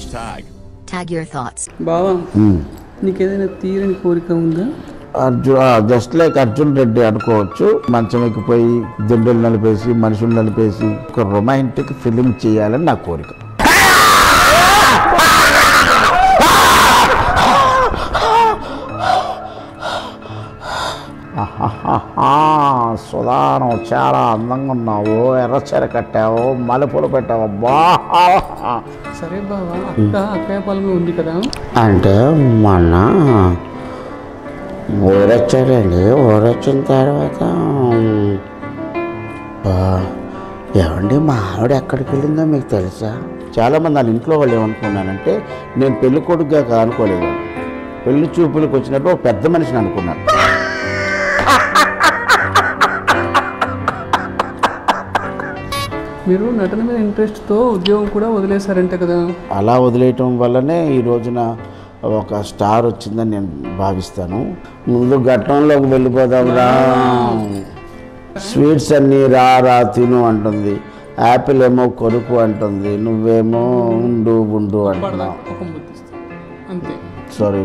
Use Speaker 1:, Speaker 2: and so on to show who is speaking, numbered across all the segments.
Speaker 1: Tag your thoughts.
Speaker 2: బావా నీకేదైనా తీరని కోరిక ఉందా?
Speaker 3: జస్ట్ లైక్ అర్జున్ రెడ్డి అనుకోవచ్చు. మంచం ఎక్కిపోయి దిండులు నలిపేసి మనుషులు నలిపేసి ఒక రొమాంటిక్ ఫిలిం చేయాలని నా కోరిక. సుధానం చాలా అందంగా ఉన్నావు, ఎర్రచీర కట్టావు, మల్లెపూలు పెట్టావు. బా
Speaker 2: సరే బావా, అక్కయ్య పాలన ఉంది కదా
Speaker 3: అంటే మొన్న ఊరొచ్చాడండి. ఊరొచ్చిన తర్వాత ఏమండి మా ఆవిడ ఎక్కడికి వెళ్ళిందో మీకు తెలుసా? చాలామంది వాళ్ళ ఇంట్లో వాళ్ళు ఏమనుకున్నానంటే నేను పెళ్లి కొడుకుగా అనుకోలేదు, పెళ్లి చూపులకు వచ్చినప్పుడు ఒక పెద్ద మనిషిని అనుకున్నాను.
Speaker 2: మీరు నటన మీద ఇంట్రెస్ట్తో ఉద్యోగం కూడా వదిలేశారంటే కదా?
Speaker 3: అలా వదిలేయటం వల్లనే ఈ రోజున ఒక స్టార్ వచ్చిందని నేను భావిస్తాను. ముందు ఘట్టంలోకి వెళ్ళిపోదాంరా. స్వీట్స్ అన్నీ రా తిను అంటుంది, యాపిల్ ఏమో కొనుక్కు అంటుంది, నువ్వేమో ఉండు ఉండు అంటున్నావు. సారీ.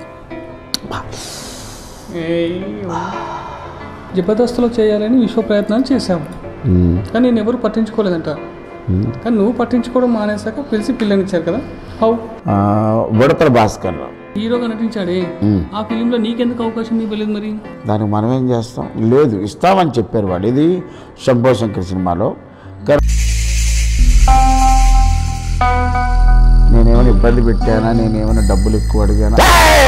Speaker 2: జబర్దస్త్లో చేయాలని విశ్వ ప్రయత్నాలు చేశావు, కానీ నేను ఎవరు పట్టించుకోలేదంట. కానీ నువ్వు పట్టించుకోవడం మానేశాక పిలిచి పిల్లనిచ్చారు కదా. హౌ?
Speaker 3: బుడపల భాస్కర్
Speaker 2: హీరోగా నటించాడే, ఆ ఫిలింలో నీకెందుకు అవకాశం ఇవ్వలేదు మరి?
Speaker 3: దానికి మనం ఏం చేస్తాం? లేదు, ఇస్తామని చెప్పారు వాడు. ఇది శంభో శంకర్ సినిమాలో. నేనేమైనా ఇబ్బంది పెట్టానా? నేనేమైనా డబ్బులు ఎక్కువ అడిగానా?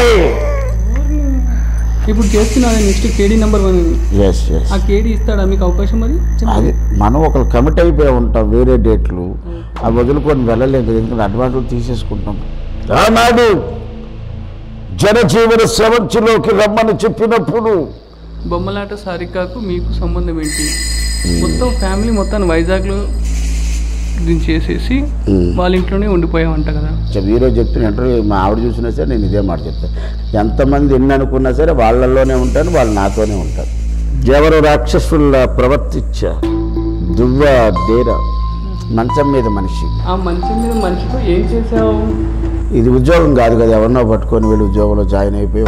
Speaker 2: ఇప్పుడు చేస్తున్నా నెక్స్ట్ కేడీ నెంబర్ 1. ఆ కేడీ ఇస్తాడా మీకు అవకాశం? మరి
Speaker 3: అది మనం ఒకరు కమిట్ అయిపోయి ఉంటాం, వేరే డేట్లు అవి వదులుకొని వెళ్ళలేదు, ఎందుకంటే అడ్వాంటేజ్ తీసేసుకుంటాం. ఆనాడు జనజీవన స్రవంతిలోకి రమ్మని చెప్పినప్పుడు
Speaker 2: బొమ్మలాట సారికాకు మీకు సంబంధం ఏంటి? మొత్తం ఫ్యామిలీ మొత్తాన్ని వైజాగ్లో చేసేసి వాళ్ళ ఇంట్లోనే ఉండిపోయామంట కదా.
Speaker 3: ఈరోజు చెప్తున్న ఇంటర్వ్యూ మా ఆవిడ చూసినా సరే నేను ఇదే మాట చెప్తాను. ఎంతమంది ఎన్ని అనుకున్నా సరే వాళ్ళల్లోనే ఉంటాను, వాళ్ళు నాతోనే ఉంటారు. ఎవరు రాక్షసుల్లా ప్రవర్తించా దువ్వ డేరా మంచం మీద మనిషి.
Speaker 2: ఆ మంచం మీద మనిషితో ఏం చేసావు?
Speaker 3: ఇది ఉద్యోగం కాదు కదా, ఎవరినో పట్టుకొని వెళ్ళి ఉద్యోగంలో జాయిన్ అయిపోయి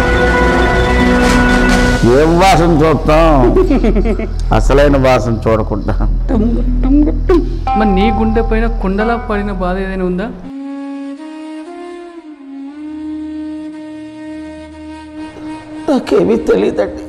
Speaker 3: ఏం వాసన చూస్తాం, అసలైన వాసన చూడకుండా.
Speaker 2: మరి నీ గుండె పైన కుండలా పడిన బాధ ఏదైనా ఉందా?
Speaker 3: నాకేమీ తెలియదండి,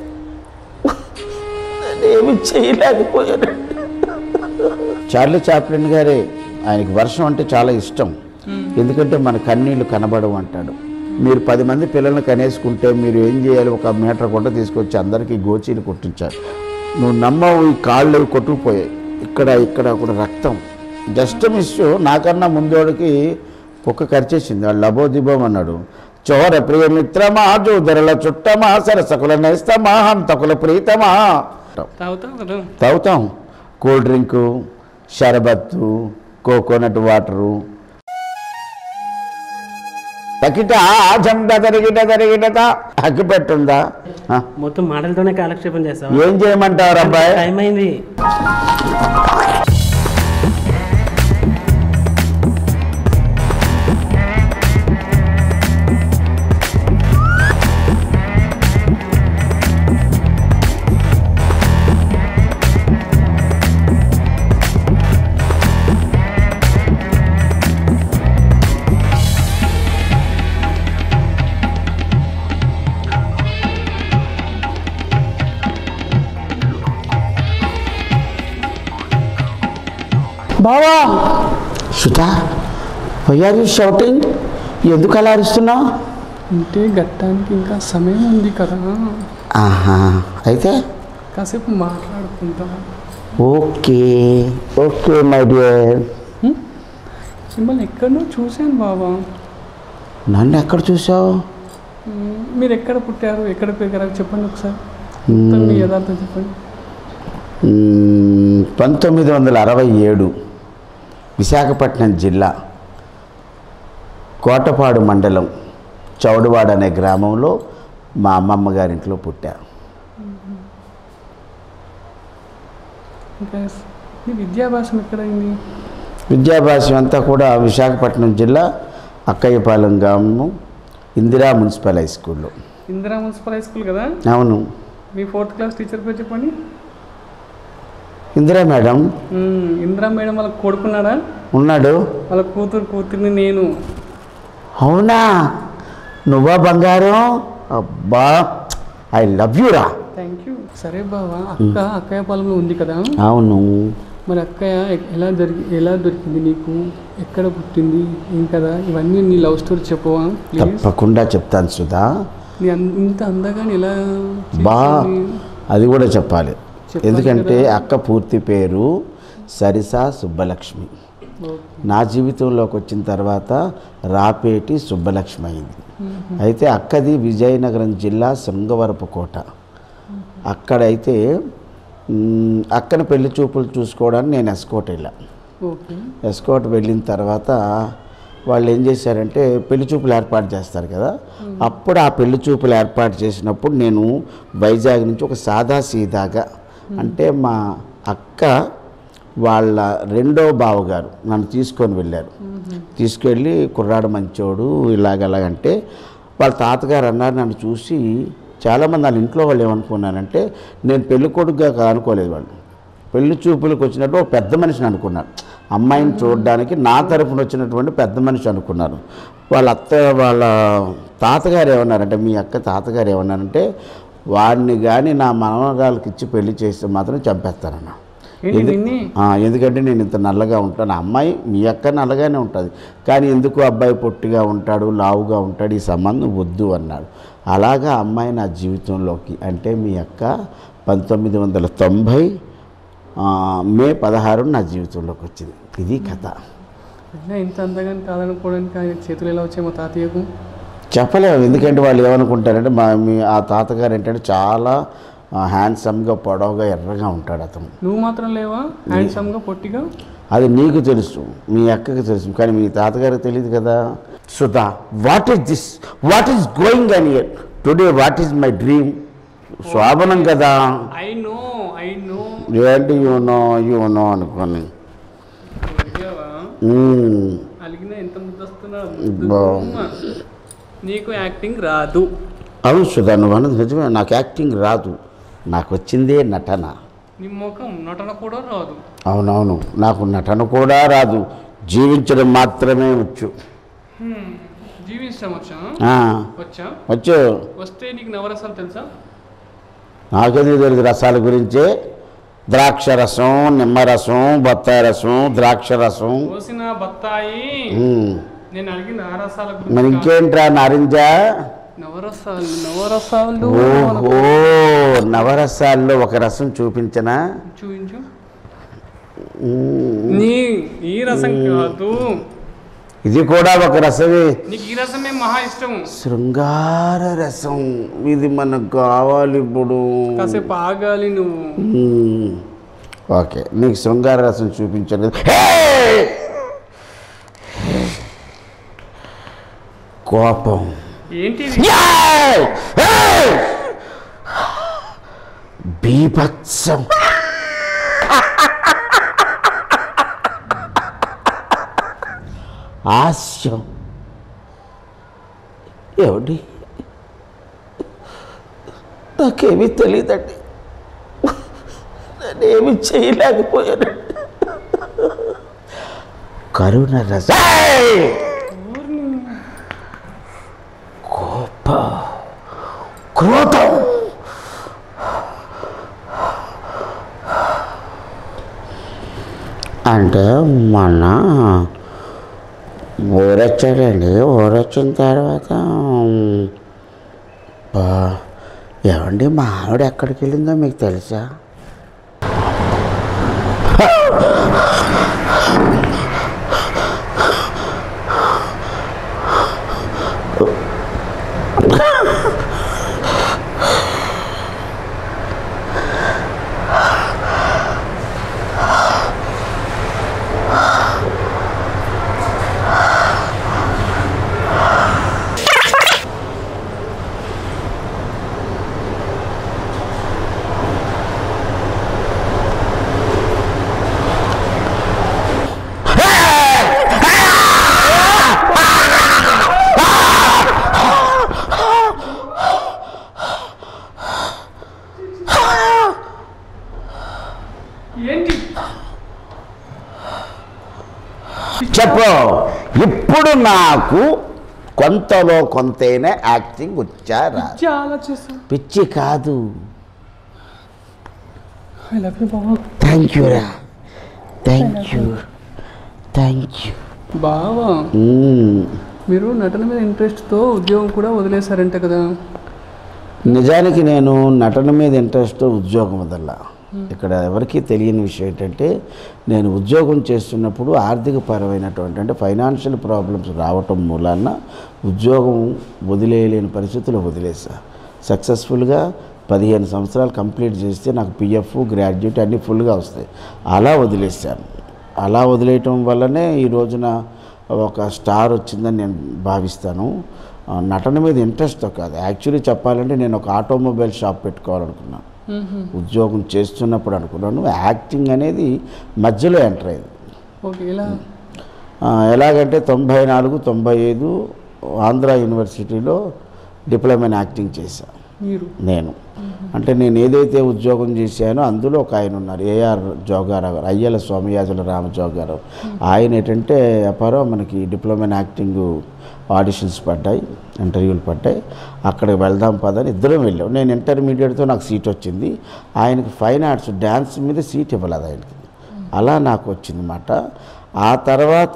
Speaker 3: నేనేమి చేయలేకపోయానండి. చార్లీ చాప్లిన్ గారే, ఆయనకి వర్షం అంటే చాలా ఇష్టం. ఎందుకంటే మన కన్నీళ్లు కనబడవు అంటాడు. మీరు 10 మంది పిల్లల్ని కనేసుకుంటే మీరు ఏం చేయాలి? 1 మీటర్ గుంట తీసుకొచ్చి అందరికీ గోచీలు కొట్టించారు. నువ్వు నమ్మవు, ఈ కాళ్ళు కొట్టుకుపోయాయి, ఇక్కడ కూడా రక్తం. Just miss. నాకన్నా ముందోడికి కుక్క కరిచేసింది, వాళ్ళు లబోదిబోం అన్నాడు. చోర ప్రియమిత్రమా, జోదరుల చుట్టమా, సరసకుల నేస్తమా, హంతకుల ప్రీతమా. తాగుతాం కూల్ డ్రింకు, షర్బత్తు, కోకోనట్ వాటరు. తకిట జండ తరిగిట అగ్గి పెట్టుందా?
Speaker 4: మొత్తం మాటలతోనే కాలక్షేపం చేస్తాం.
Speaker 3: ఏం చేయమంటారు అబ్బాయి?
Speaker 4: టైం అయింది.
Speaker 3: బావా Sudha, why are you shouting? ఎందుకు అలా అరుస్తున్నావు?
Speaker 2: అంటే గట్టానికి ఇంకా సమయం ఉంది కదా.
Speaker 3: అయితే
Speaker 2: కాసేపు మాట్లాడుకుంటాం.
Speaker 3: Okay okay my dear.
Speaker 2: మిమ్మల్ని ఎక్కడో చూశాను బావా.
Speaker 3: నన్ను ఎక్కడ చూసావు?
Speaker 2: మీరు ఎక్కడ పుట్టారు, ఎక్కడ పెరిగారు చెప్పండి ఒకసారి, మీ యథార్థం చెప్పండి.
Speaker 3: 1967 విశాఖపట్నం జిల్లా కోటపాడు మండలం చౌడవాడ అనే గ్రామంలో మా అమ్మమ్మ గారింట్లో పుట్టా.
Speaker 2: మీ విద్యాభ్యాసం ఎక్కడైంది?
Speaker 3: విద్యాభ్యాసం అంతా కూడా విశాఖపట్నం జిల్లా అక్కయ్యపాలెం గ్రామం ఇందిరా మున్సిపల్ హై స్కూల్లో.
Speaker 2: ఇందిరా మున్సిపల్ హై స్కూల్ కదా?
Speaker 3: అవును.
Speaker 2: మీ 4th క్లాస్ టీచర్ పేరు చెప్పండి.
Speaker 3: ఇందిరా మేడం.
Speaker 2: ఇందిరా మేడం వాళ్ళ కొడుకున్నాడా?
Speaker 3: ఉన్నాడు.
Speaker 2: వాళ్ళ కూతుర్ని నేను.
Speaker 3: అవునా? నువ్వా బంగారం? అబ్బా, ఐ లవ్ యూ రా.
Speaker 2: Thank you. సరే బావా, అక్కయ్య పాలెంలో ఉంది కదా?
Speaker 3: అవును.
Speaker 2: మరి అక్కయ్య ఎలా దొరికింది నీకు, ఎక్కడ పుట్టింది, ఏం కదా, ఇవన్నీ నీ లవ్ స్టోరీ చెప్పవా?
Speaker 3: తప్పకుండా చెప్తాను సుధా.
Speaker 2: ఇంత అందగా ఎలా
Speaker 3: బా, అది కూడా చెప్పాలి. ఎందుకంటే అక్క పూర్తి పేరు సరిసా సుబ్బలక్ష్మి. నా జీవితంలోకి వచ్చిన తర్వాత రాపేటి సుబ్బలక్ష్మి అయింది. అయితే అక్కది విజయనగరం జిల్లా శృంగవరపుకోట. అక్కడైతే అక్కని పెళ్లి చూపులు చూసుకోవడానికి నేను ఎస్కోట్ వెళ్ళాను. ఎస్కోట్ వెళ్ళిన తర్వాత వాళ్ళు ఏం చేశారంటే పెళ్లి చూపులు ఏర్పాటు చేస్తారు కదా. అప్పుడు ఆ పెళ్లి చూపులు ఏర్పాటు చేసినప్పుడు నేను వైజాగ్ నుంచి ఒక సాదా సీదాగా, అంటే మా అక్క వాళ్ళ రెండో బావగారు నన్ను తీసుకొని వెళ్ళారు. తీసుకెళ్ళి కుర్రాడు మంచోడు ఇలాగలాగంటే వాళ్ళ తాతగారు అన్నారు. నన్ను చూసి చాలామంది వాళ్ళ ఇంట్లో వాళ్ళు ఏమనుకున్నారంటే నేను పెళ్లి కొడుకుగా అనుకోలేదు. వాళ్ళు పెళ్లి చూపులకు వచ్చినట్టు ఒక పెద్ద మనిషిని అనుకున్నారు. అమ్మాయిని చూడడానికి నా తరఫున వచ్చినటువంటి పెద్ద మనిషి అనుకున్నారు. వాళ్ళ తాతగారు ఏమన్నారంటే, మీ అక్క తాతగారు ఏమన్నారంటే, వాడిని కానీ నా మనవరాలకి ఇచ్చి పెళ్లి చేస్తే మాత్రం చంపేస్తానన్న. ఎందుకంటే నేను ఇంత నల్లగా ఉంటాను, అమ్మాయి మీ అక్క నల్లగానే ఉంటుంది, కానీ ఎందుకు అబ్బాయి పొట్టిగా ఉంటాడు, లావుగా ఉంటాడు, ఈ సంబంధం వద్దు అన్నాడు. అలాగా అమ్మాయి నా జీవితంలోకి, అంటే మీ అక్క 1990 మే 16 నా జీవితంలోకి వచ్చింది. ఇది కథ.
Speaker 2: ఇంత అంతగా కాదనుకోవడానికి ఆయన చేతులు ఎలా వచ్చాయి మా తాతయ్యకు
Speaker 3: చెప్పలేము. ఎందుకంటే వాళ్ళు ఏమనుకుంటారంటే ఆ తాతగారు ఏంటంటే చాలా హ్యాండ్సమ్గా, పొడవుగా, ఎర్రగా ఉంటాడు అతను.
Speaker 2: నువ్వు మాత్రం లేవా హ్యాండ్సమ్గా, పొట్టిగా?
Speaker 3: అది నీకు తెలుసు, మీ అక్కకి తెలుసు, కానీ మీ తాతగారికి తెలియదు కదా. Sudha, what is this, what is going on here today, what is my dream? శోభనం కదా.
Speaker 2: ఐ నో
Speaker 3: ఏంటి యూ నో అనుకోని
Speaker 2: అలిగిన ఎంత ముద్దొస్తున్నా. నీకు యాక్టింగ్ రాదు.
Speaker 3: అవును సుధా, నువ్వు అన్నది నిజమే. నాకు యాక్టింగ్ రాదు, నాకు వచ్చిందే నటన.
Speaker 2: నీ ముఖం నటన కూడా రాదు.
Speaker 3: అవునవును, నాకు నటన కూడా రాదు, జీవించడం మాత్రమే వచ్చు.
Speaker 2: జీవించడం
Speaker 3: వచ్చు.
Speaker 2: వస్తే నీకు నవరసాలు తెలుసా?
Speaker 3: నాకేది తెలుసు రసాల గురించే. ద్రాక్ష రసం, నిమ్మరసం, బత్తాయి రసం, ద్రాక్ష రసం.
Speaker 2: పోసిన బత్తాయి. నేను అడిగిన నవరసాల గురించి.
Speaker 3: మరి ఇంకేంట్రా నారింజ?
Speaker 2: నవరసాలు.
Speaker 3: ఓహో, నవరసాల్లో ఒక రసం చూపించనా?
Speaker 2: చూపించు. ఈ రసం కాదు,
Speaker 3: ఇది కూడా ఒక రసమే.
Speaker 2: నీకు ఈ రసమే మహా ఇష్టం.
Speaker 3: శృంగార రసం. ఇది మనకు కావాలి ఇప్పుడు.
Speaker 2: కాసేపు ఆగాలి నువ్వు.
Speaker 3: ఓకే, నీకు శృంగార రసం చూపించాను. కోపం.
Speaker 2: ఏంటి?
Speaker 3: బీభత్సం. హాస్యం. ఏమిటి? నాకేమీ తెలియదండి, నేనేమి చేయలేకపోయానండి. కరుణ రసం. కోప, క్రోధం. అంటే మన ఊరొచ్చాడండి. ఊరొచ్చిన తర్వాత ఏమండి మా ఆవిడ ఎక్కడికి వెళ్ళిందో మీకు తెలుసా?
Speaker 2: ఏంటి
Speaker 3: చెప్పు. ఇప్పుడు నాకు కొంతలో కొంతైనా యాక్టింగ్ వచ్చారా?
Speaker 2: ఆలోచిస్తా.
Speaker 3: పిచ్చి కాదు.
Speaker 2: ఐ లవ్ యూ బావా.
Speaker 3: థ్యాంక్ యూ రా, థ్యాంక్ యూ, థ్యాంక్ యూ
Speaker 2: బావా. మీరు నటన మీద ఇంట్రెస్ట్తో ఉద్యోగం కూడా వదిలేశారంట కదా?
Speaker 3: నిజానికి నేను నటన మీద ఇంట్రెస్ట్, ఉద్యోగం వదల్లా. ఇక్కడ ఎవరికీ తెలియని విషయం ఏంటంటే, నేను ఉద్యోగం చేస్తున్నప్పుడు ఆర్థికపరమైనటువంటి అంటే ఫైనాన్షియల్ ప్రాబ్లమ్స్ రావటం మూలాన ఉద్యోగం వదిలేయలేని పరిస్థితుల్లో వదిలేసా. సక్సెస్ఫుల్గా 15 సంవత్సరాలు కంప్లీట్ చేస్తే నాకు పిఎఫ్, గ్రాడ్యుయేట్ అన్నీ ఫుల్గా వస్తాయి. అలా వదిలేశాను. అలా వదిలేయటం వల్లనే ఈ రోజున ఒక స్టార్ వచ్చిందని నేను భావిస్తాను. నటన మీద ఇంట్రెస్ట్తో కాదు. యాక్చువల్లీ చెప్పాలంటే నేను ఒక ఆటోమొబైల్ షాప్ పెట్టుకోవాలనుకున్నాను. ఉద్యోగం చేస్తున్నప్పుడు అనుకున్నాను. యాక్టింగ్ అనేది మధ్యలో ఎంటర్ అయింది.
Speaker 2: ఓకే.
Speaker 3: ఎలాగంటే 94, 95 ఆంధ్ర యూనివర్సిటీలో డిప్లొమా ఇన్ యాక్టింగ్ చేశాను నేను. అంటే నేను ఏదైతే ఉద్యోగం చేశానో అందులో ఒక ఆయన ఉన్నారు, ఏఆర్ జోగారావు గారు, అయ్యల స్వామియాజుల రామజోగారావు. ఆయన ఏంటంటే అపారో మనకి డిప్లొమా ఇన్ యాక్టింగ్ ఆడిషన్స్ పడ్డాయి, ఇంటర్వ్యూలు పడ్డాయి. అక్కడికి వెళ్దాం పదని ఇద్దరం వెళ్ళాం. నేను ఇంటర్మీడియట్తో నాకు సీట్ వచ్చింది. ఆయనకి ఫైన్ ఆర్ట్స్ డ్యాన్స్ మీద సీట్ ఇవ్వలేదు ఆయనకి. అలా నాకు వచ్చిందన్నమాట. ఆ తర్వాత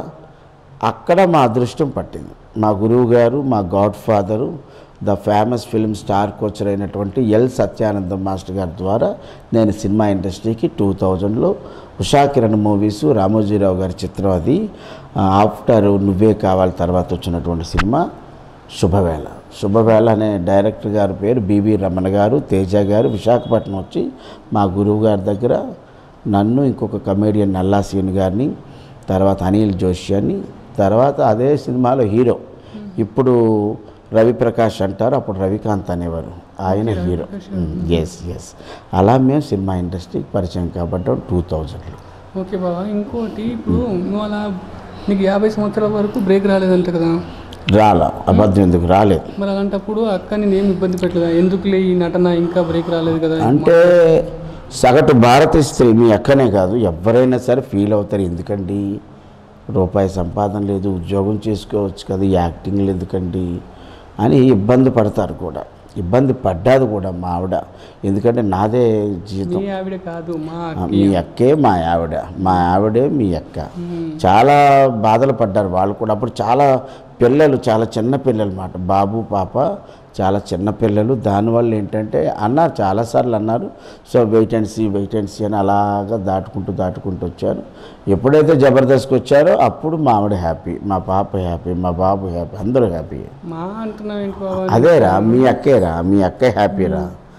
Speaker 3: అక్కడ మా అదృష్టం పట్టింది. మా గురువు గారు, మా god father, the famous film star coacher అయినటువంటి ఎల్ సత్యానందం మాస్టర్ గారి ద్వారా నేను సినిమా ఇండస్ట్రీకి 2000లో ఉషా కిరణ్ మూవీస్, రామోజీరావు గారి చిత్రం అది. ఆఫ్టర్ నువ్వే కావాలి తర్వాత వచ్చినటువంటి సినిమా శుభవేళ. శుభవేళ అనే డైరెక్టర్ గారి పేరు బివి రమణ గారు, తేజ గారు విశాఖపట్నం వచ్చి మా గురువు గారి దగ్గర నన్ను, ఇంకొక కమేడియన్ నల్లాసీన్ గారిని, తర్వాత అనిల్ జోషి అని, తర్వాత అదే సినిమాలో హీరో ఇప్పుడు రవిప్రకాష్ అంటారు, అప్పుడు రవికాంత్ అనేవారు, ఆయన హీరో. ఎస్ అలా మేము సినిమా ఇండస్ట్రీకి పరిచయం కాబట్టి 2000లో.
Speaker 2: ఓకే బాబా. ఇంకోటి, ఇప్పుడు నువ్వు అలా నీకు 50 సంవత్సరాల వరకు బ్రేక్ రాలేదంట కదా?
Speaker 3: రాలా. అబద్ధం ఎందుకు రాలేదు?
Speaker 2: మరి అలాంటప్పుడు అక్క నేను ఏమి ఇబ్బంది పెట్టలేదా? ఎందుకులే ఈ నటన ఇంకా బ్రేక్ రాలేదు కదా
Speaker 3: అంటే సగటు భారతీయ స్త్రీ, మీ అక్కనే కాదు ఎవరైనా సరే ఫీల్ అవుతారు. ఎందుకండి రూపాయి సంపాదన లేదు, ఉద్యోగం చేసుకోవచ్చు కదా, యాక్టింగ్లు ఎందుకండి అని ఇబ్బంది పడతారు కూడా. ఇబ్బంది పడ్డాది కూడా మా ఆవిడ. ఎందుకంటే నాదే జీవితం.
Speaker 2: మీ ఆవిడ కాదు,
Speaker 3: మీ అక్కే మా ఆవిడ. మా ఆవిడే మీ అక్క. చాలా బాధలు పడ్డారు వాళ్ళు కూడా. అప్పుడు చాలా పిల్లలు, చాలా చిన్న పిల్లలు మాట, బాబు పాప చాలా చిన్న పిల్లలు. దానివల్ల ఏంటంటే అన్నారు, చాలాసార్లు అన్నారు, సో వెయిట్ అండ్ సీ అని అలాగా దాటుకుంటూ వచ్చారు. ఎప్పుడైతే జబర్దస్త్కి వచ్చారో అప్పుడు మా ఆవిడ హ్యాపీ, మా పాప హ్యాపీ, మా బాబు హ్యాపీ, అందరూ హ్యాపీ. అదేరా మీ అక్కేరా, మీ అక్కే హ్యాపీరా.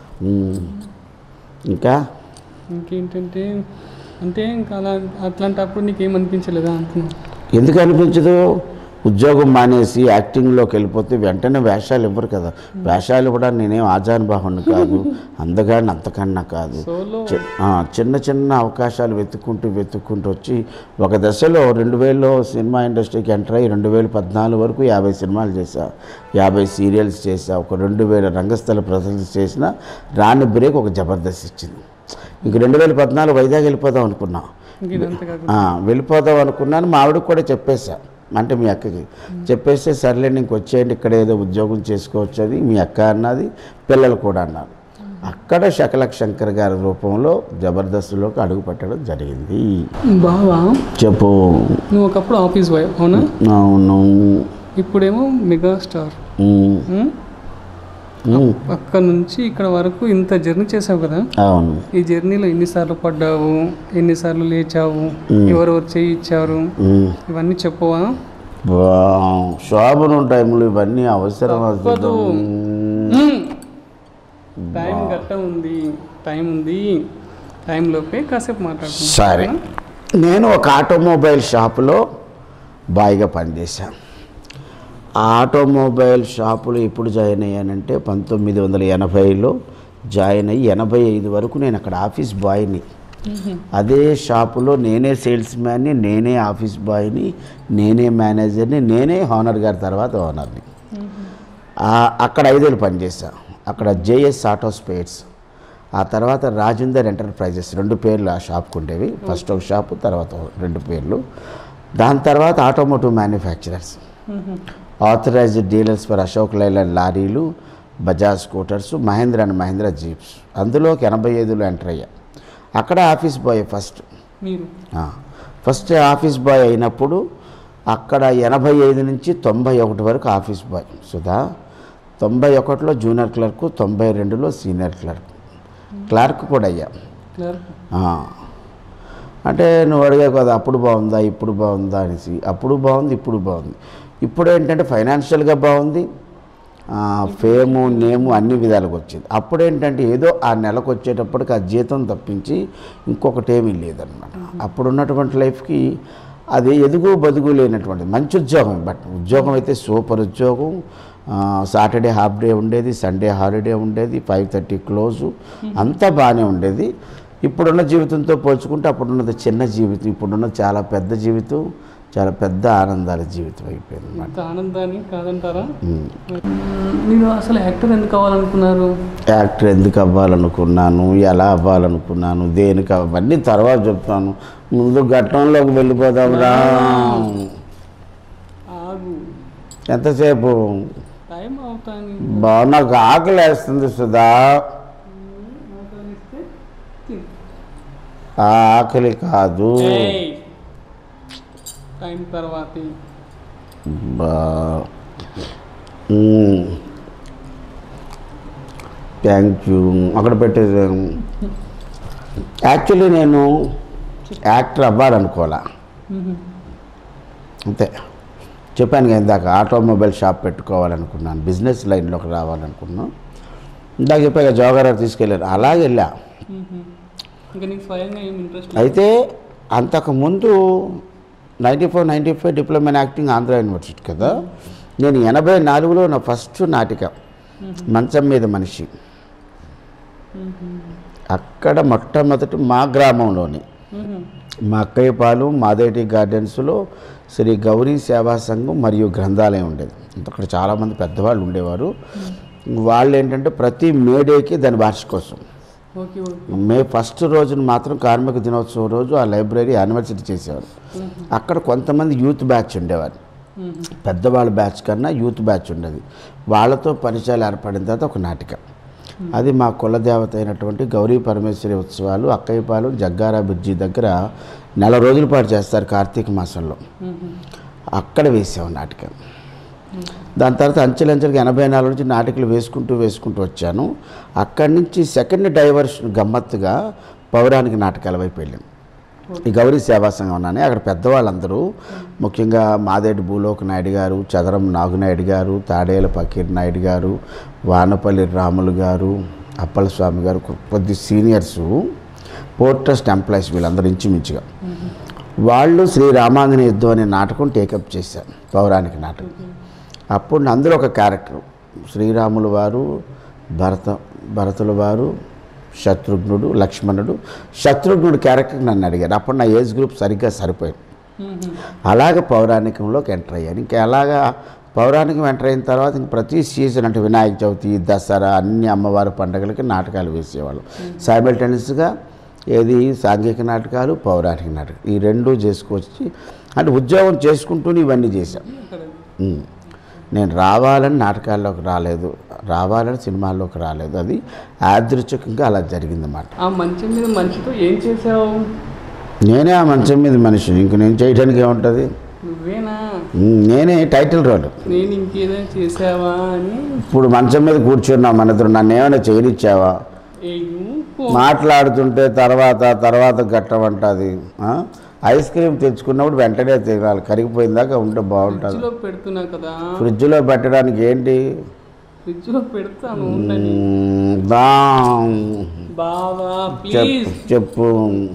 Speaker 2: ఇంకేంటంటే అంటే ఇంకా అట్లాంటప్పుడు నీకేమనిపించలేదా అంటున్నా?
Speaker 3: ఎందుకు అనిపించదు? ఉద్యోగం మానేసి యాక్టింగ్లోకి వెళ్ళిపోతే వెంటనే వేషాలు ఇవ్వరు కదా. వేషాలు కూడా నేనేం ఆజానుబాహుని కాదు, అందగాడిని అంతకన్నా కాదు. చిన్న అవకాశాలు వెతుక్కుంటూ వచ్చి ఒక దశలో 2000లో సినిమా ఇండస్ట్రీకి ఎంటర్ అయ్యి 2014 వరకు 50 సినిమాలు చేశా, 50 సీరియల్స్ చేశా, ఒక 2000 రంగస్థల ప్రదర్శన చేసిన. రాని బ్రేక్ ఒక జబర్దస్త్ ఇచ్చింది. ఇంక 2014 వైజాగ్ వెళ్ళిపోదాం అనుకున్నా, వెళ్ళిపోదాం అనుకున్నాను. మా ఆవిడకి కూడా చెప్పేశా, అంటే మీ అక్కకి చెప్పేస్తే సర్లేండి ఇంకొచ్చేయండి, ఇక్కడ ఏదో ఉద్యోగం చేసుకోవచ్చు అది మీ అక్క అన్నది, పిల్లలు కూడా అన్నారు. అక్కడ శకలక్ శంకర్ గారి రూపంలో జబర్దస్త్లోకి అడుగు పెట్టడం జరిగింది.
Speaker 2: బావా
Speaker 3: చెప్పు.
Speaker 2: నువ్వు ఒకప్పుడు ఆఫీస్ బాయ్ అవునా?
Speaker 3: అవును.
Speaker 2: ఇప్పుడేమో మెగాస్టార్. అక్కడ నుంచి ఇక్కడ వరకు ఇంత జర్నీ చేసావు కదా?
Speaker 3: అవును.
Speaker 2: ఈ జర్నీలో ఎన్నిసార్లు పడ్డావు, ఎన్నిసార్లు లేచావు, ఎవరెవరు చేయి ఇచ్చారు, ఇవన్నీ చెప్పవా?
Speaker 3: శోభనం టైంలో ఇవన్నీ అవసరం.
Speaker 2: టైం గట్ట ఉంది, టైంలోపే కాసేపు మాట్లాడుతున్నాను.
Speaker 3: సరే, నేను ఒక ఆటోమొబైల్ షాపులో బాయ్గా పనిచేశాను. ఆ ఆటోమొబైల్ షాపులో ఎప్పుడు జాయిన్ అయ్యానంటే 1980లో జాయిన్ అయ్యి 85 వరకు నేను అక్కడ ఆఫీస్ బాయ్ని. అదే షాపులో నేనే సేల్స్ మ్యాన్ని, నేనే ఆఫీస్ బాయ్ని, నేనే మేనేజర్ని, నేనే ఓనర్ గారి తర్వాత ఓనర్ని. అక్కడ 5 ఏళ్ళు పనిచేశాను. అక్కడ జేఎస్ ఆటో స్పేర్స్ ఆ తర్వాత రాజేందర్ ఎంటర్ప్రైజెస్ 2 పేర్లు ఆ షాప్కి ఉండేవి. ఫస్ట్ ఒక షాపు, తర్వాత 2 పేర్లు. దాని తర్వాత automotive manufacturers, authorized dealers for Ashok Leyland లారీలు, Bajaj scooters, Mahindra and Mahindra jeeps. అందులోకి 85లో ఎంటర్ అయ్యా. అక్కడ office boy first office boy అయినప్పుడు అక్కడ 85 నుంచి 91 వరకు ఆఫీస్ బాయ్ సుధా. 91లో జూనియర్ క్లర్క్, 92లో సీనియర్ క్లర్క్ కూడా అయ్యా. అంటే నువ్వు అడిగావు కదా అప్పుడు బాగుందా ఇప్పుడు బాగుందా అనేసి. అప్పుడు బాగుంది, ఇప్పుడు బాగుంది. ఇప్పుడు ఏంటంటే ఫైనాన్షియల్గా బాగుంది, ఫేము నేము అన్ని విధాలుగా వచ్చింది. అప్పుడేంటంటే ఏదో ఆ నెలకు వచ్చేటప్పటికి ఆ జీతం తప్పించి ఇంకొకటి ఏమీ లేదనమాట. అప్పుడు ఉన్నటువంటి లైఫ్కి అది ఎదుగు బదుగు లేనటువంటి మంచి ఉద్యోగం. బట్ ఉద్యోగం అయితే సూపర్ ఉద్యోగం. సాటర్డే హాఫ్ డే ఉండేది, సండే హాలిడే ఉండేది, 5:30 క్లోజు, అంతా బాగానే ఉండేది. ఇప్పుడున్న జీవితంతో పోల్చుకుంటే అప్పుడున్నది చిన్న జీవితం, ఇప్పుడున్న చాలా పెద్ద జీవితం, చాలా పెద్ద ఆనందాల జీవితం అయిపోయింది అన్నమాట.
Speaker 2: ఆనందాన్ని కాదంటారా? మీరు అసలు యాక్టర్ ఎందుకు అవ్వాలనుకున్నారు?
Speaker 3: యాక్టర్ ఎందుకు అవ్వాలనుకున్నాను, ఎలా అవ్వాలనుకున్నాను, దేనికి అవన్నీ తర్వాత చెప్తాను. ముందు ఘట్టంలోకి వెళ్ళిపోదాంరా. ఎంతసేపు? నాకు ఆకలి వేస్తుంది సుధా. ఆకలి కాదు,
Speaker 2: టైం తర్వాత.
Speaker 3: Thank you. అక్కడ పెట్టేది. యాక్చువల్లీ నేను యాక్టర్ అవ్వాలనుకోవాలా, అంతే. చెప్పాను కదా ఇందాక, ఆటోమొబైల్ షాప్ పెట్టుకోవాలనుకున్నాను, బిజినెస్ లైన్లోకి రావాలనుకున్నాను. ఇందాక చెప్పాక జోగారావు తీసుకెళ్ళారు, అలాగే వెళ్ళా. అయితే అంతకుముందు 94-95 diploma in acting Andhra university కదా. నేను 84లో నా ఫస్ట్ నాటిక మంచం మీద మనిషి. అక్కడ మొట్టమొదటి మా గ్రామంలోని మా అక్కయ్యపాలెం మాదేటి గార్డెన్స్లో శ్రీ గౌరీ సేవా సంఘం మరియు గ్రంథాలయం ఉండేది. అక్కడ చాలామంది పెద్దవాళ్ళు ఉండేవారు. వాళ్ళు ఏంటంటే ప్రతి మేడేకి దాని వార్షికోత్సవం, మే ఫస్ట్ రోజున మాత్రం కార్మిక దినోత్సవం రోజు ఆ లైబ్రరీ యానివర్సరీ చేసేవారు. అక్కడ కొంతమంది యూత్ బ్యాచ్ ఉండేవారు. పెద్దవాళ్ళ బ్యాచ్ కన్నా యూత్ బ్యాచ్ ఉండేది. వాళ్ళతో పరిచయాలు ఏర్పడిన తర్వాత ఒక నాటిక, అది మా కులదేవత అయినటువంటి గౌరీ పరమేశ్వరి ఉత్సవాలు అక్కయ్యపాలెం జగ్గారా బ్రిడ్జి దగ్గర 4 రోజుల పాటు చేస్తారు కార్తీక మాసంలో. అక్కడ వేసాము నాటిక. దాని తర్వాత అంచెలంచెలుగా 84 నుంచి నాటికలు వేసుకుంటూ వచ్చాను. అక్కడి నుంచి సెకండ్ డైవర్షన్ గమ్మత్తుగా పౌరాణిక నాటకాల వైపు వెళ్ళాను. ఈ గౌరీ సేవా సంఘం ఉన్నాను. అక్కడ పెద్దవాళ్ళందరూ, ముఖ్యంగా మాదేటి భూలోక నాయుడు గారు, చదరం నాగునాయుడు గారు, తాడేల పకీర్ నాయుడు గారు, వానపల్లి రాములు గారు, అప్పల స్వామి గారు, కొద్ది సీనియర్సు, పోర్ట్ ట్రస్ట్ ఎంప్లాయీస్, వీళ్ళందరూ ఇంచుమించుగా. వాళ్ళు శ్రీ రామాంజనేయ యుద్ధం అనే నాటకం టేకప్ చేశారు, పౌరాణిక నాటకం. అప్పుడు అందులో ఒక క్యారెక్టర్ శ్రీరాములు వారు, భరతుల వారు, శత్రుఘ్నుడు, లక్ష్మణుడు. శత్రుఘ్నుడు క్యారెక్టర్ నన్ను అడిగారు. అప్పుడు నా ఏజ్ గ్రూప్ సరిగ్గా సరిపోయింది. అలాగే పౌరాణికంలోకి ఎంటర్ అయ్యాను. ఇంకా అలాగా పౌరాణికం ఎంటర్ అయిన తర్వాత ఇంక ప్రతి సీజన్ అంటే వినాయక చవితి, దసరా, అన్ని అమ్మవారి పండుగలకి నాటకాలు వేసేవాళ్ళు. సైమల్టేనియస్గా ఏది సాంఘిక నాటకాలు, పౌరాణిక నాటకాలు, ఈ 2 చేసుకొచ్చి అంటే ఉద్యోగం చేసుకుంటూనే ఇవన్నీ చేశాను. నేను రావాలని నాటకాల్లోకి రాలేదు, రావాలని సినిమాల్లోకి రాలేదు. అది యాదృచ్ఛికంగా అలా జరిగిందన్నమాట.
Speaker 2: ఆ మంచం మీద మనిషితో ఏం చేసావు?
Speaker 3: నేనే ఆ మంచం మీద మనిషి. ఇంక నేను చేయడానికి ఏముంటుంది?
Speaker 2: నువ్వేనా?
Speaker 3: నేనే టైటిల్ రోల్.
Speaker 2: నేను ఇంకేదైనా చేసావా అని.
Speaker 3: ఇప్పుడు మంచం మీద కూర్చున్నా, మన ఇద్దరు నన్ను ఏమైనా చేయనిచ్చావా? మాట్లాడుతుంటే తర్వాత గట్టమంటుంది. ఐస్ క్రీమ్ తెచ్చుకున్నప్పుడు వెంటనే తినాలి, కరిగిపోయిందాకా ఉంటే బాగుంటుంది.
Speaker 2: పెడుతున్నా కదా,
Speaker 3: ఫ్రిడ్జ్లో పెట్టడానికి ఏంటి?
Speaker 2: ఫ్రిడ్జ్లో పెడతాను.
Speaker 3: చెప్పు.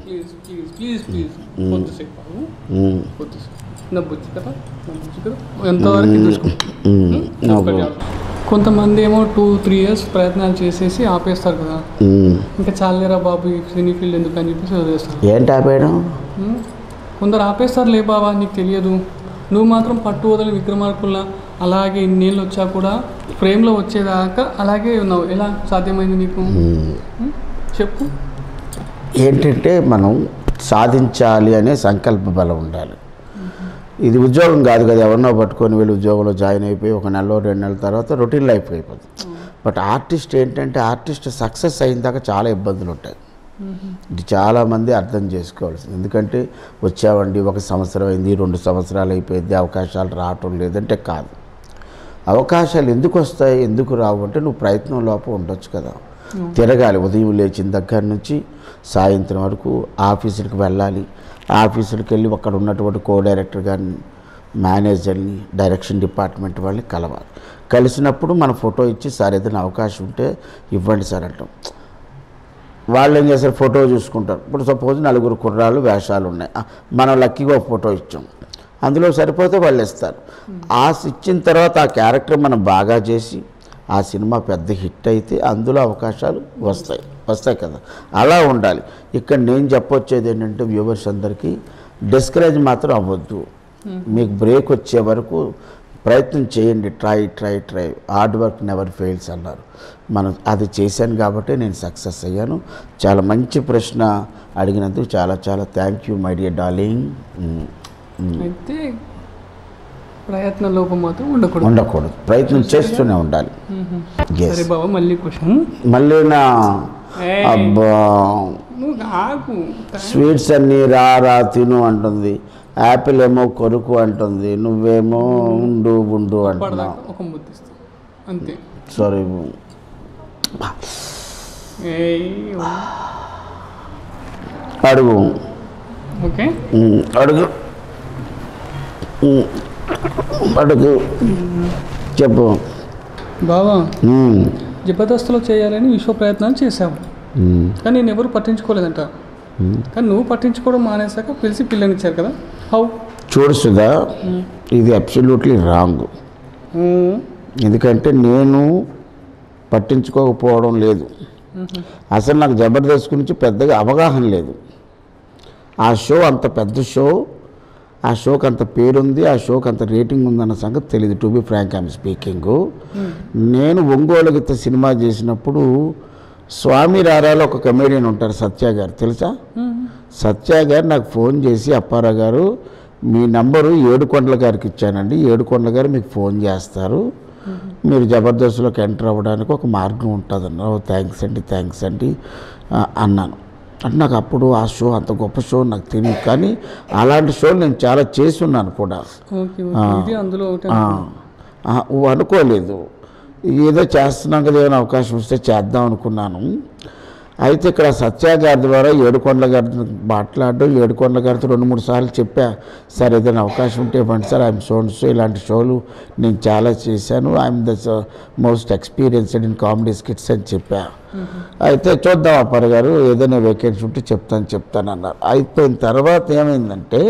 Speaker 2: కొంతమంది ఏమో 2-3 years ప్రయత్నాలు చేసేసి ఆపేస్తారు కదా. ఇంకా చాలేరా బాబు ఈ సినీ ఫీల్డ్ ఎందుకు అని చెప్పేసి వదిలేస్తారు.
Speaker 3: ఏంటి ఆపేయడం?
Speaker 2: కొందరు ఆపేస్తారు. లే బాబా నీకు తెలియదు, నువ్వు మాత్రం పట్టు వదలి విక్రమార్కుల్లా అలాగే ఇన్నేళ్ళు వచ్చా కూడా ఫ్రేమ్లో వచ్చేదాకా అలాగే ఉన్నావు. ఎలా సాధ్యమైంది నీకు? చెప్పు.
Speaker 3: ఏంటంటే మనం సాధించాలి అనే సంకల్ప బలం ఉండాలి. ఇది ఉద్యోగం కాదు కదా, ఎవరినో పట్టుకొని వీళ్ళు ఉద్యోగంలో జాయిన్ అయిపోయి 1 నెల 2 నెలల తర్వాత రొటీన్ లైఫ్ అయిపోతుంది. బట్ ఆర్టిస్ట్ ఏంటంటే ఆర్టిస్ట్ సక్సెస్ అయిన దాకా చాలా ఇబ్బందులు ఉంటాయి. ఇది చాలామంది అర్థం చేసుకోవాల్సింది. ఎందుకంటే వచ్చామండి 1 సంవత్సరం అయింది, 2 సంవత్సరాలు అయిపోయింది, అవకాశాలు రావటం లేదంటే కాదు. అవకాశాలు ఎందుకు వస్తాయి, ఎందుకు రావు అంటే నువ్వు ప్రయత్నం లోపం ఉండొచ్చు కదా. తిరగాలి, ఉదయం లేచిన దగ్గర నుంచి సాయంత్రం వరకు ఆఫీసులకు వెళ్ళాలి. ఆఫీసులకు వెళ్ళి అక్కడ ఉన్నటువంటి కో డైరెక్టర్ గారిని, మేనేజర్ని, డైరెక్షన్ డిపార్ట్మెంట్ వాళ్ళని కలవాలి. కలిసినప్పుడు మన ఫోటో ఇచ్చి సార్ ఏదైనా అవకాశం ఉంటే ఇవ్వండి సార్ అంటాం. వాళ్ళు ఏం చేస్తారు, ఫోటో చూసుకుంటారు. ఇప్పుడు సపోజ్ 4 కుర్రాళ్ళు వేషాలు ఉన్నాయి, మనం లక్కీగా ఒక ఫోటో ఇచ్చాం, అందులో సరిపోతే వాళ్ళు ఇస్తారు. ఆ ఇచ్చిన తర్వాత ఆ క్యారెక్టర్ మనం బాగా చేసి ఆ సినిమా పెద్ద హిట్ అయితే అందులో అవకాశాలు వస్తాయి కదా. అలా ఉండాలి. ఇక్కడ నేను చెప్పొచ్చేది ఏంటంటే వ్యూవర్స్ అందరికీ డిస్కరేజ్ మాత్రం అవ్వద్దు. మీకు బ్రేక్ వచ్చే వరకు ప్రయత్నం చేయండి. Try hard work never fails అన్నారు. మనం అది చేశాను కాబట్టి నేను సక్సెస్ అయ్యాను. చాలా మంచి ప్రశ్న అడిగినందుకు చాలా చాలా thank you my dear darling.
Speaker 2: అయితే ప్రయత్న లోపం మాత్రం ఉండకూడదు,
Speaker 3: ప్రయత్నం చేస్తూనే ఉండాలి.
Speaker 2: సరే బాబా, మళ్ళీ క్వశ్చన్.
Speaker 3: మళ్ళీ నా అబ్బా స్వీట్స్ అన్నీ రా తిను అంటుంది, యాపిల్ ఏమో కొరుకు అంటుంది, నువ్వేమో ఉండు అంటున్నావు.
Speaker 2: ఒక ముద్దిస్తా అంతే.
Speaker 3: సారీ అడుగు.
Speaker 2: ఓకే
Speaker 3: అడుగు చెప్పు
Speaker 2: బావా. జబర్దస్త్లో చేయాలని విశ్వ ప్రయత్నాలు చేశావు, కానీ నేను ఎవరు పట్టించుకోలేదంట. కానీ నువ్వు పట్టించుకోవడం మానేసాక పిలిచి పిల్లనిచ్చారు కదా, హౌ?
Speaker 3: చూడు సుధా, ఇది అబ్సల్యూట్లీ రాంగ్. ఎందుకంటే నేను పట్టించుకోకపోవడం లేదు, అసలు నాకు జబర్దస్త్ గురించి పెద్దగా అవగాహన లేదు. ఆ షో అంత పెద్ద షో, ఆ షోకి అంత పేరుంది, ఆ షోకి అంత రేటింగ్ ఉందన్న సంగతి తెలియదు. To be frank I'm speaking. నేను ఒంగోలు గీత సినిమా చేసినప్పుడు స్వామి రారాలో ఒక కమేడియన్ ఉంటారు, సత్య గారు, తెలుసా? సత్య గారు నాకు ఫోన్ చేసి, అప్పారావు గారు మీ నంబరు ఏడుకొండల గారికి ఇచ్చానండి, ఏడుకొండల గారు మీకు ఫోన్ చేస్తారు, మీరు జబర్దస్త్లోకి ఎంటర్ అవ్వడానికి ఒక మార్గం ఉంటుంది అన్నారు. థ్యాంక్స్ అండి అన్నాను. అంటే నాకు అప్పుడు ఆ షో అంత గొప్ప షో నాకు తెలియదు, కానీ అలాంటి షోలు నేను చాలా చేసి ఉన్నాను కూడా. అనుకోలేదు, ఏదో చేస్తున్నాం కదా, ఏమైనా అవకాశం వస్తే చేద్దాం అనుకున్నాను. అయితే ఇక్కడ సత్య గారి ద్వారా ఏడుకొండల గారితో మాట్లాడడం, ఏడుకొండల గారితో 2-3 సార్లు చెప్పా, సార్ ఏదైనా అవకాశం ఉంటే ఇవ్వండి సార్, ఐఎమ్ సో ఇలాంటి షోలు నేను చాలా చేశాను, I'm the most experienced in comedy skits అని చెప్పా. అయితే చూద్దాం అప్పారు గారు, ఏదైనా వేకెన్సీ ఉంటే చెప్తానన్నారు. అయిపోయిన తర్వాత ఏమైందంటే,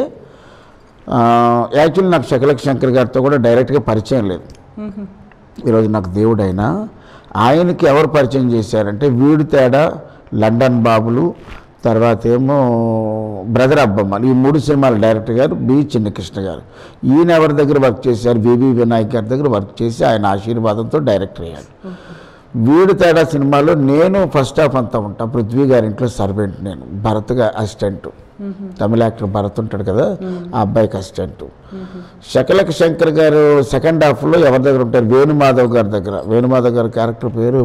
Speaker 3: యాక్చువల్లీ నాకు శకలక్ శంకర్ గారితో కూడా డైరెక్ట్గా పరిచయం లేదు. ఈరోజు నాకు దేవుడైనా ఆయనకి ఎవరు పరిచయం చేశారంటే, వీడి తేడా, లండన్ బాబులు, తర్వాత ఏమో బ్రదర్ అబ్బమ్మ, ఈ 3 సినిమాల డైరెక్టర్ గారు బి చిన్నకృష్ణ గారు. ఈయన ఎవరి దగ్గర వర్క్ చేశారు, వివి వినాయక్ గారి దగ్గర వర్క్ చేసి ఆయన ఆశీర్వాదంతో డైరెక్టర్ అయ్యాడు. వీడి తేడా సినిమాలో నేను ఫస్ట్ హాఫ్ అంతా ఉంటా, పృథ్వీ గారి ఇంట్లో సర్వెంట్, నేను భరత్గా అసిస్టెంట్, తమిళ యాక్టర్ భరత్ ఉంటాడు కదా, ఆ అబ్బాయికి అసిస్టెంట్. శకలక్ శంకర్ గారు సెకండ్ హాఫ్లో ఎవరి దగ్గర ఉంటారు, వేణుమాధవ్ గారి దగ్గర. వేణుమాధవ్ గారి క్యారెక్టర్ పేరు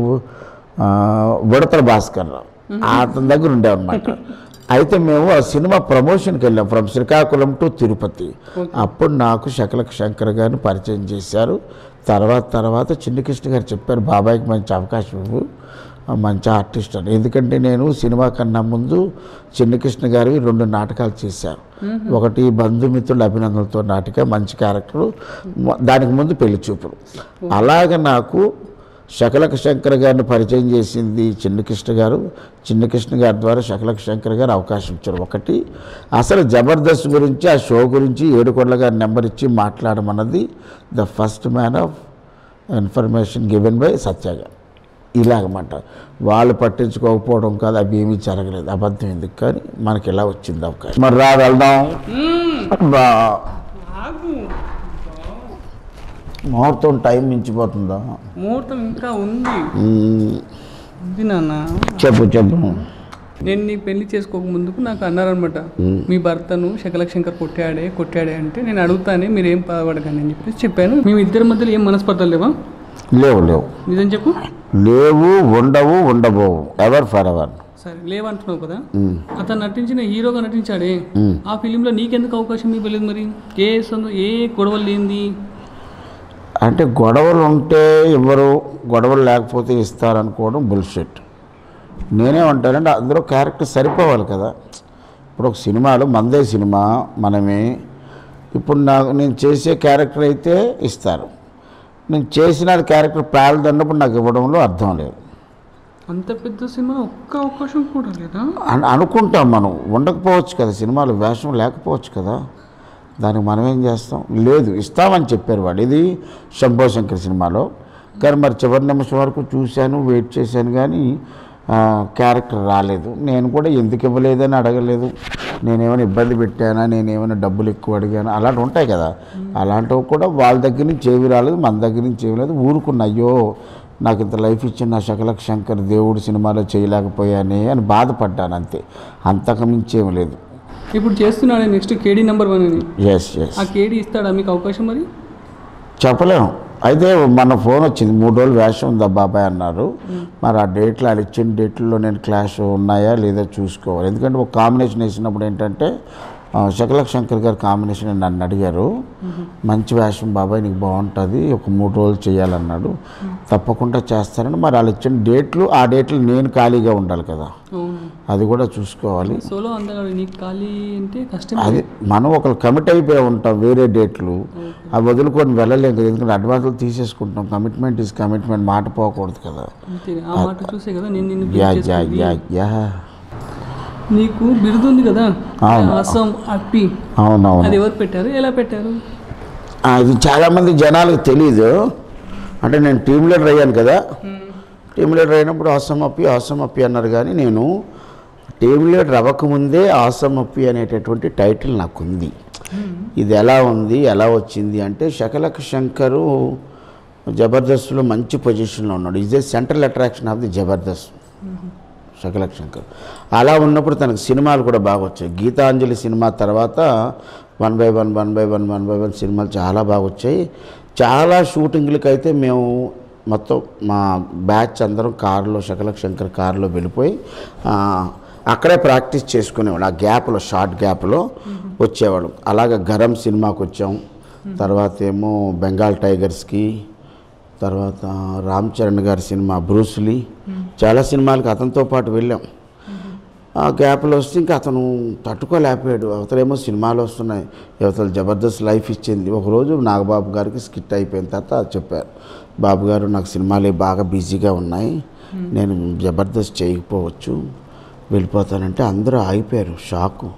Speaker 3: ఉడతల భాస్కర్ రావు, అతని దగ్గర ఉండేవన్నమాట. అయితే మేము ఆ సినిమా ప్రమోషన్కి వెళ్ళాం, ఫ్రమ్ శ్రీకాకుళం టు తిరుపతి. అప్పుడు నాకు శకలక్ శంకర్ గారిని పరిచయం చేశారు. తర్వాత చిన్నకృష్ణ గారు చెప్పారు, బాబాయ్కి మంచి అవకాశం ఇవ్వు, మంచి ఆర్టిస్ట్ అని. ఎందుకంటే నేను సినిమా కన్నా ముందు చిన్నకృష్ణ గారివి 2 నాటకాలు చేశాను. ఒకటి బంధుమిత్రుల అభినందనలతో నాటక, మంచి క్యారెక్టరు, దానికి ముందు పెళ్లి చూపులు. అలాగే నాకు శకలక్ శంకర్ గారిని పరిచయం చేసింది చిన్నకృష్ణ గారు. చిన్నకృష్ణ గారి ద్వారా శకలక్ శంకర్ గారు అవకాశం ఇచ్చారు. ఒకటి అసలు జబర్దస్త్ గురించి, ఆ షో గురించి ఏడుకొండల గారి నెంబర్ ఇచ్చి మాట్లాడమన్నది the first man of information given by Satya గారు. ఇలాగమాట వాళ్ళు పట్టించుకోకపోవడం కాదు, అవి ఏమీ జరగలేదు, అబద్ధం ఎందుకు, కానీ మనకి ఇలా వచ్చింది అవకాశం. మరి వెళ్దాం. ముహూర్తం టైం మించిపోతుందా?
Speaker 2: ముహూర్తం ఇంకా ఉంది. అది నాన్న
Speaker 3: చెప్పు
Speaker 2: నేను నీ పెళ్లి చేసుకోక ముందుకు నాకు అన్నారనమాట, మీ భర్తను శకలశంకర్ కొట్టాడే అంటే నేను అడుగుతానే మీరు ఏం బాధపడకండి అని చెప్పాను. మేము ఇద్దరి మధ్యలో ఏం మనస్పర్ధలు లేవా?
Speaker 3: లేవు
Speaker 2: నిజం చెప్పు.
Speaker 3: లేవు, ఉండబోవు, ఎవర్ ఫర్ ఎవర్.
Speaker 2: సరే లేవంటున్నావు కదా, అతను నటించిన హీరోగా నటించాడే, ఆ ఫిలింలో నీకెందుకు అవకాశం ఇవ్వలేదు మరి? ఏ గొడవలు లేనిది
Speaker 3: అంటే గొడవలు ఉంటే ఎవరు, గొడవలు లేకపోతే ఇస్తారనుకోవడం బుల్షిట్. నేనేమంటానంటే అందులో క్యారెక్టర్ సరిపోవాలి కదా. ఇప్పుడు ఒక సినిమాలో మందే సినిమా మనమే, ఇప్పుడు నేను చేసే క్యారెక్టర్ అయితే ఇస్తారు, నేను చేసిన క్యారెక్టర్ పేలదన్నప్పుడు నాకు ఇవ్వడంలో అర్థం లేదు.
Speaker 2: అంత పెద్ద సినిమా ఒక్క అవకాశం కూడా లేదా
Speaker 3: అనుకుంటాం మనం. ఉండకపోవచ్చు కదా సినిమాలో, వేషం లేకపోవచ్చు కదా, దానికి మనం ఏం చేస్తాం? లేదు, ఇస్తామని చెప్పారు వాడు. ఇది శంభో శంకర్ సినిమాలో. కానీ మరి చివరి నిమిషం వరకు చూశాను, వెయిట్ చేశాను, కానీ క్యారెక్టర్ రాలేదు. నేను కూడా ఎందుకు ఇవ్వలేదని అడగలేదు, నేనేమైనా ఇబ్బంది పెట్టానా, నేనేమైనా డబ్బులు ఎక్కువ అడిగాను, అలాంటివి ఉంటాయి కదా. అలాంటివి కూడా వాళ్ళ దగ్గర నుంచి ఏమి రాలేదు, మన దగ్గర నుంచి ఏమి లేదు. ఊరుకున్న అయ్యో నాకు ఇంత లైఫ్ ఇచ్చిన నా శకలశంకర్ దేవుడు సినిమాలో చేయలేకపోయానే అని బాధపడ్డాను, అంతే, అంతకుమించి ఏమి లేదు.
Speaker 2: ఇప్పుడు చేస్తున్నాడు నెక్స్ట్ కేడీ నెంబర్ 1 అని.
Speaker 3: ఎస్
Speaker 2: ఆ కేడీ ఇస్తాడా మీకు అవకాశం? మరి
Speaker 3: చెప్పలేము. అయితే మన ఫోన్ వచ్చింది, 3 రోజులు వేషం ఉందా బాబాయ్ అన్నారు. మరి ఆ డేట్లో వాళ్ళు ఇచ్చిన డేట్లో నేను క్లాష్ ఉన్నాయా లేదా చూసుకోవాలి. ఎందుకంటే ఒక కాంబినేషన్ వేసినప్పుడు ఏంటంటే శకలశంకర్ గారు కాంబినేషన్ నన్ను అడిగారు, మంచి వేషం బాబాయ్ నీకు బాగుంటుంది, ఒక 3 రోజులు చేయాలన్నాడు. తప్పకుండా చేస్తారని. మరి వాళ్ళు ఇచ్చిన డేట్లు, ఆ డేట్లు నేను ఖాళీగా ఉండాలి కదా, అది కూడా చూసుకోవాలి.
Speaker 2: సోలో అందగాడు నీకు ఖాళీ అంటే కష్టం.
Speaker 3: అది మనం ఒకరు కమిట్ అయిపోయి ఉంటాం, వేరే డేట్లు అవి వదులుకొని వెళ్ళలేం కదా, ఎందుకంటే అడ్వాన్స్లు తీసేసుకుంటాం. కమిట్మెంట్ ఈజ్ కమిట్మెంట్, మాట పోకూడదు కదా.
Speaker 2: నీకు బిరుదు ఉంది కదా, అసం అప్పి,
Speaker 3: అవునవును.
Speaker 2: అది ఎవరు పెట్టారు, ఎలా పెట్టారు?
Speaker 3: అది చాలామంది జనాలకు తెలీదు. అంటే నేను టీమ్ లీడర్ అయ్యాను కదా, టీమ్ లీడర్ అయినప్పుడు ఆసం అప్పి అన్నారు. కానీ నేను టీమ్ లీడర్ అవ్వకముందే ఆసం అప్పి అనేటటువంటి టైటిల్ నాకు ఉంది. ఇది ఎలా ఉంది, ఎలా వచ్చింది అంటే శకలశంకరు జబర్దస్త్లో మంచి పొజిషన్లో ఉన్నాడు. Is a central attraction of the Jabardasth Shakalaka Shankar. అలా ఉన్నప్పుడు తనకు సినిమాలు కూడా బాగా వచ్చాయి. గీతాంజలి సినిమా తర్వాత 1 by 1 సినిమాలు చాలా బాగా వచ్చాయి. చాలా షూటింగ్లకి అయితే మేము మొత్తం మా బ్యాచ్ అందరం కారులో, శకలశంకర్ కారులో వెళ్ళిపోయి అక్కడే ప్రాక్టీస్ చేసుకునేవాడు. ఆ గ్యాప్లో, షార్ట్ గ్యాప్లో వచ్చేవాడు. అలాగే గరం సినిమాకి వచ్చాం, తర్వాత ఏమో బెంగాల్ టైగర్స్కి, తర్వాత రామ్ చరణ్ గారి సినిమా బ్రూస్లీ, చాలా సినిమాలకి అతనితో పాటు వెళ్ళాం. ఆ గ్యాప్లో వస్తే ఇంకా అతను తట్టుకోలేకపోయాడు. అవతలేమో సినిమాలు వస్తున్నాయి, అవతల జబర్దస్త్ లైఫ్ ఇచ్చింది. ఒకరోజు నాగబాబు గారికి స్కిట్ అయిపోయిన తర్వాత చెప్పారు, బాబు గారు నాకు సినిమాలు బాగా బిజీగా ఉన్నాయి, నేను జబర్దస్త్ చేయకపోవచ్చు, వెళ్ళిపోతానంటే అందరూ ఆగిపోయారు, షాకు.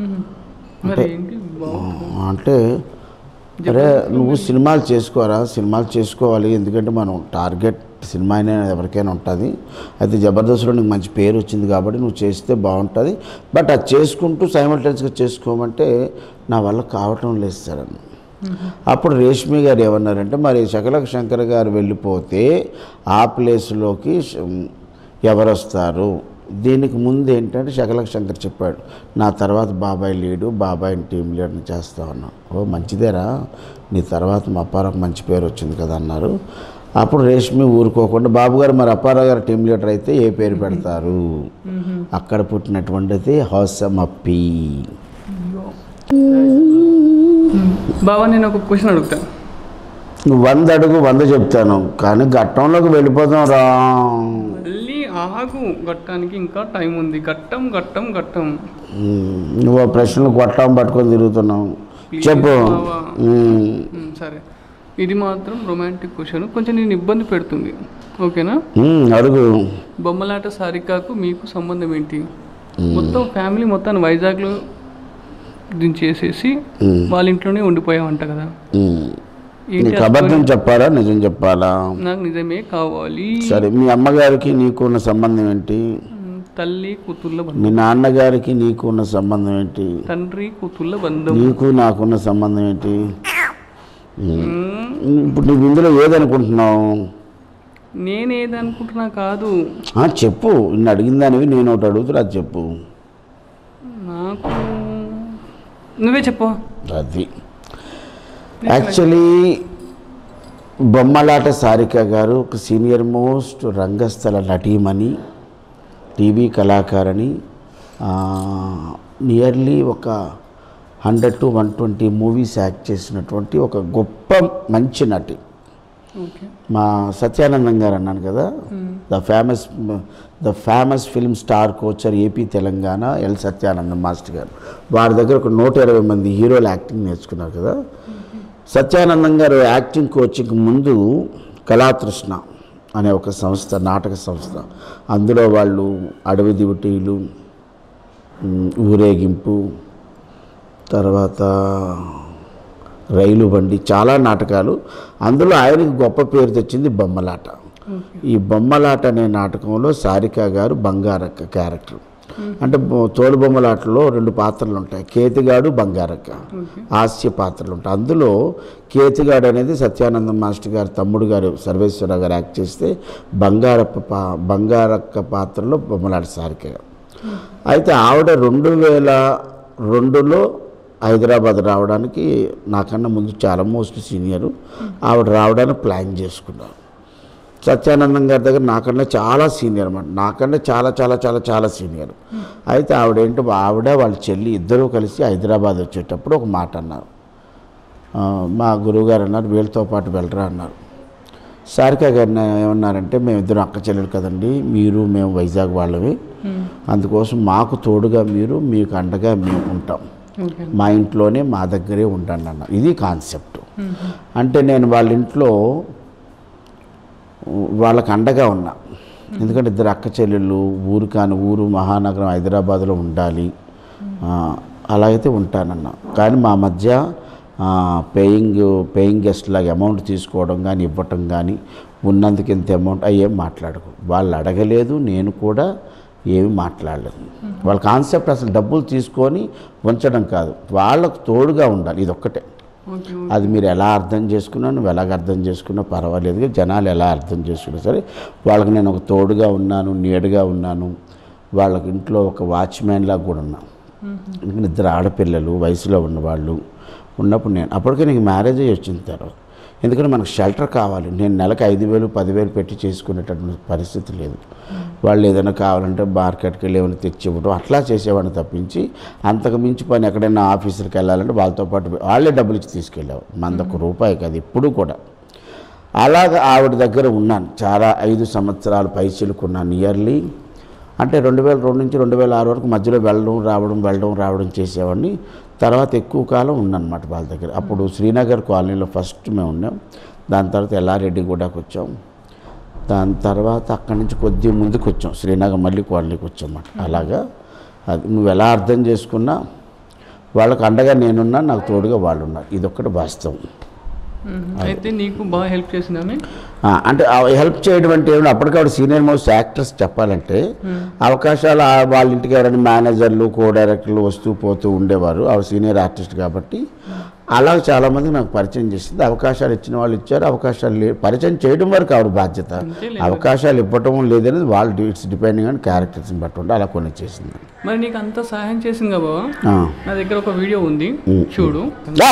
Speaker 3: అంటే అరే నువ్వు సినిమాలు చేసుకోరా, సినిమాలు చేసుకోవాలి, ఎందుకంటే మనం టార్గెట్ సినిమా అయినా ఎవరికైనా ఉంటుంది. అయితే జబర్దస్త్లో నీకు మంచి పేరు వచ్చింది కాబట్టి నువ్వు చేస్తే బాగుంటుంది, బట్ అది చేసుకుంటూ సైమల్టేనియస్గా చేసుకోమంటే నా వల్ల కావటం లేదు సార్ అన్న. అప్పుడు రేష్మి గారు ఏమన్నారంటే, మరి శకలశంకర్ గారు వెళ్ళిపోతే ఆ ప్లేస్లోకి ఎవరు వస్తారు? దీనికి ముందు ఏంటంటే శకలశంకర్ చెప్పాడు, నా తర్వాత బాబాయ్ లీడు, బాబాయ్ని టీం లీడర్ని చేస్తా ఉన్నాను. ఓ మంచిదేరా, నీ తర్వాత మా అప్పారావుకి మంచి పేరు వచ్చింది కదా అన్నారు. అప్పుడు రేష్మి ఊరుకోకుండా, బాబు గారు మరి అప్పారావు గారు టీం లీడర్ అయితే ఏ పేరు పెడతారు? అక్కడ పుట్టినటువంటిది హాసం అప్పి.
Speaker 2: బాబా నేను ఒక క్వశ్చన్ అడుగుతాను,
Speaker 3: నువ్వు 100 అడుగు 100 చెప్తాను, కానీ ఘట్టంలోకి వెళ్ళిపోతాం రా.
Speaker 2: మళ్ళీ ఆగు, ఘట్టానికి ఇంకా టైం ఉంది. ఘట్టం ఘట్టం ఘట్టం
Speaker 3: నువ్వు ఆ ప్రశ్నలు గొట్టం పట్టుకొని తిరుగుతున్నావు, చెప్పు.
Speaker 2: సరే, ఇది మాత్రం రొమాంటిక్ క్వశ్చన్, కొంచెం నేను ఇబ్బంది పెడుతుంది, ఓకేనా?
Speaker 3: అడుగు.
Speaker 2: బొమ్మలాట సారికాకు మీకు సంబంధం ఏంటి? మొత్తం ఫ్యామిలీ మొత్తాన్ని వైజాగ్లో దించేసేసి వాళ్ళ ఇంట్లోనే ఉండిపోయావంట కదా,
Speaker 3: నీకు అబద్ధం చెప్పాలా నిజం చెప్పాలా?
Speaker 2: నాకు నిజమే కావాలి.
Speaker 3: సరే, మీ అమ్మగారికి నీకు ఉన్న సంబంధం ఏంటి?
Speaker 2: తల్లి కూతుళ్ళ బంధం.
Speaker 3: మీ నాన్నగారికి నీకు ఉన్న సంబంధం ఏంటి?
Speaker 2: తండ్రి కూతుళ్ళ బంధం.
Speaker 3: నీకు నాకున్న సంబంధం ఏంటి? ఇప్పుడు నువ్వు ఇందులో ఏదనుకుంటున్నావు?
Speaker 2: నేనేదనుకుంటున్నా కాదు,
Speaker 3: చెప్పు, నిన్ను అడిగిందానివి నేను ఒకటి అడుగుతున్నా, అది చెప్పు.
Speaker 2: నాకు నువ్వే చెప్పు.
Speaker 3: అది యాక్చువల్లీ బొమ్మలాట సారిక గారు ఒక సీనియర్ మోస్ట్ రంగస్థల నటీమణి, టీవీ కళాకారిణి. నియర్లీ ఒక 100 to 120 మూవీస్ యాక్ట్ చేసినటువంటి ఒక గొప్ప మంచి నటి. మా సత్యానందం గారు అన్నాను కదా, the famous film star coacher AP Telangana L Satyanandam master గారు. వారి దగ్గర ఒక 120 మంది హీరోలు యాక్టింగ్ నేర్చుకున్నారు కదా. సత్యానందం గారు యాక్టింగ్ కోచింగ్ ముందు కళాతృష్ణ అనే ఒక సంస్థ, నాటక సంస్థ, అందులో వాళ్ళు అడవి దివిటీలు, ఊరేగింపు, తర్వాత రైలు బండి, చాలా నాటకాలు. అందులో ఆయనకి గొప్ప పేరు తెచ్చింది బొమ్మలాట. ఈ బొమ్మలాట అనే నాటకంలో సారిక గారు బంగారక్క క్యారెక్టర్. అంటే తోలు బొమ్మలాటలో 2 పాత్రలు ఉంటాయి, కేతిగాడు, బంగారక్క, హాస్య పాత్రలు ఉంటాయి. అందులో కేతిగాడు అనేది సత్యానందం మాస్టర్ గారు తమ్ముడు గారు సర్వేశ్వరరావు గారు యాక్ట్ చేస్తే, బంగారక్క పాత్రలో బొమ్మలాట సారిక గారు. అయితే ఆవిడ 2002లో హైదరాబాద్ రావడానికి, నాకన్నా ముందు చాలా మోస్ట్ సీనియరు, ఆవిడ రావడానికి ప్లాన్ చేసుకున్నారు. సత్యానందం గారి దగ్గర నాకన్నా చాలా సీనియర్ అన్నమాట, నాకన్నా చాలా చాలా చాలా చాలా సీనియర్. అయితే ఆవిడ వాళ్ళ చెల్లి ఇద్దరూ కలిసి హైదరాబాద్ వచ్చేటప్పుడు ఒక మాట అన్నారు. మా గురువుగారు అన్నారు, వీళ్ళతో పాటు వెళ్ళరా అన్నారు. సారిక గారిని ఏమన్నారంటే, మేమిద్దరం అక్క చెల్లెలు కదండి, మీరు మేము వైజాగ్ వాళ్ళవి, అందుకోసం మాకు తోడుగా మీరు, మీకు అండగా మేము ఉంటాం, మా ఇంట్లోనే మా దగ్గరే ఉండండి అన్నారు. ఇది కాన్సెప్ట్. అంటే నేను వాళ్ళ ఇంట్లో వాళ్ళకి అండగా ఉన్నా, ఎందుకంటే ఇద్దరు అక్క చెల్లెళ్ళు, ఊరు కాని ఊరు, మహానగరం హైదరాబాద్లో ఉండాలి, అలాగైతే ఉంటానన్నా. కానీ మా మధ్య పేయింగ్ గెస్ట్ లాగా అమౌంట్ తీసుకోవడం కానీ, ఇవ్వటం కానీ, ఉన్నందుకు ఇంత అమౌంట్ అయ్యేం మాట్లాడకు. వాళ్ళు అడగలేదు, నేను కూడా ఏమి మాట్లాడలేదు. వాళ్ళ కాన్సెప్ట్ అసలు డబ్బులు తీసుకొని ఉంచడం కాదు, వాళ్ళకు తోడుగా ఉండాలి, ఇదొక్కటే. అది మీరు ఎలా అర్థం చేసుకున్నా, నువ్వు ఎలాగ అర్థం చేసుకున్నా పర్వాలేదు, జనాలు ఎలా అర్థం చేసుకున్నా సరే, వాళ్ళకి నేను ఒక తోడుగా ఉన్నాను, నీడగా ఉన్నాను. వాళ్ళకి ఇంట్లో ఒక వాచ్మ్యాన్ లాగా కూడా ఉన్నాను. ఎందుకంటే ఇద్దరు ఆడపిల్లలు వయసులో ఉన్నవాళ్ళు ఉన్నప్పుడు నేను అప్పటికే నీకు మ్యారేజ్ అయ్యి వచ్చిన తర్వాత, ఎందుకంటే మనకు షెల్టర్ కావాలి. నేను నెలకు 5,000 10,000 పెట్టి చేసుకునేటటువంటి పరిస్థితి లేదు. వాళ్ళు ఏదైనా కావాలంటే మార్కెట్కి వెళ్ళి ఏమైనా తెచ్చి ఇవ్వడం అట్లా చేసేవాడిని తప్పించి, అంతకు మించి పని ఎక్కడైనా ఆఫీసులకు వెళ్ళాలంటే వాళ్ళతో పాటు వాళ్ళే డబ్బులు ఇచ్చి తీసుకెళ్ళేవారు. మనకు రూపాయి కాదు ఎప్పుడు కూడా. అలాగ ఆవిడ దగ్గర ఉన్నాను చాలా 5 సంవత్సరాలు పైచిలుకున్నాను. నియర్లీ అంటే 2002 నుంచి 2006 వరకు మధ్యలో వెళ్ళడం రావడం చేసేవాడిని. తర్వాత ఎక్కువ కాలం ఉన్నానమాట వాళ్ళ దగ్గర. అప్పుడు శ్రీనగర్ కాలనీలో ఫస్ట్ మేము ఉన్నాం, దాని తర్వాత ఎల్లారెడ్డిగూడకు వచ్చాం, దాని తర్వాత అక్కడి నుంచి కొద్దిగా ముందుకు వచ్చాం, శ్రీనగర్ మళ్ళీ కాలనీకి వచ్చామన్నమాట. అలాగా అది నువ్వు ఎలా అర్థం చేసుకున్నా వాళ్ళకు అండగా నేనున్నా, నాకు తోడుగా వాళ్ళు ఉన్నారు, ఇదొక్కటి వాస్తవం.
Speaker 2: అయితే నీకు బాగా హెల్ప్ చేసిందని
Speaker 3: అంటే హెల్ప్ చేయడం అంటే ఏమి, అప్పటికప్పుడు సీనియర్ మోస్ట్ యాక్టర్స్ చెప్పాలంటే అవకాశాలు వాళ్ళ ఇంటికి ఎవరైనా మేనేజర్లు, కో డైరెక్టర్లు వస్తూ పోతూ ఉండేవారు. ఆ సీనియర్ ఆర్టిస్ట్ కాబట్టి అలా చాలామంది నాకు పరిచయం చేసింది. అవకాశాలు ఇచ్చిన వాళ్ళు ఇచ్చారు, అవకాశాలు పరిచయం చేయడం వరకు ఆవిడ బాధ్యత. అవకాశాలు ఇవ్వటం లేదనేది వాళ్ళు ఇట్స్ డిపెండింగ్ ఆన్ క్యారెక్టర్స్ని బట్టి ఉంటే అలా కొన్ని చేసింది.
Speaker 2: మరి నీకు అంత సహాయం చేసింది కదా, నా దగ్గర ఒక వీడియో ఉంది చూడు.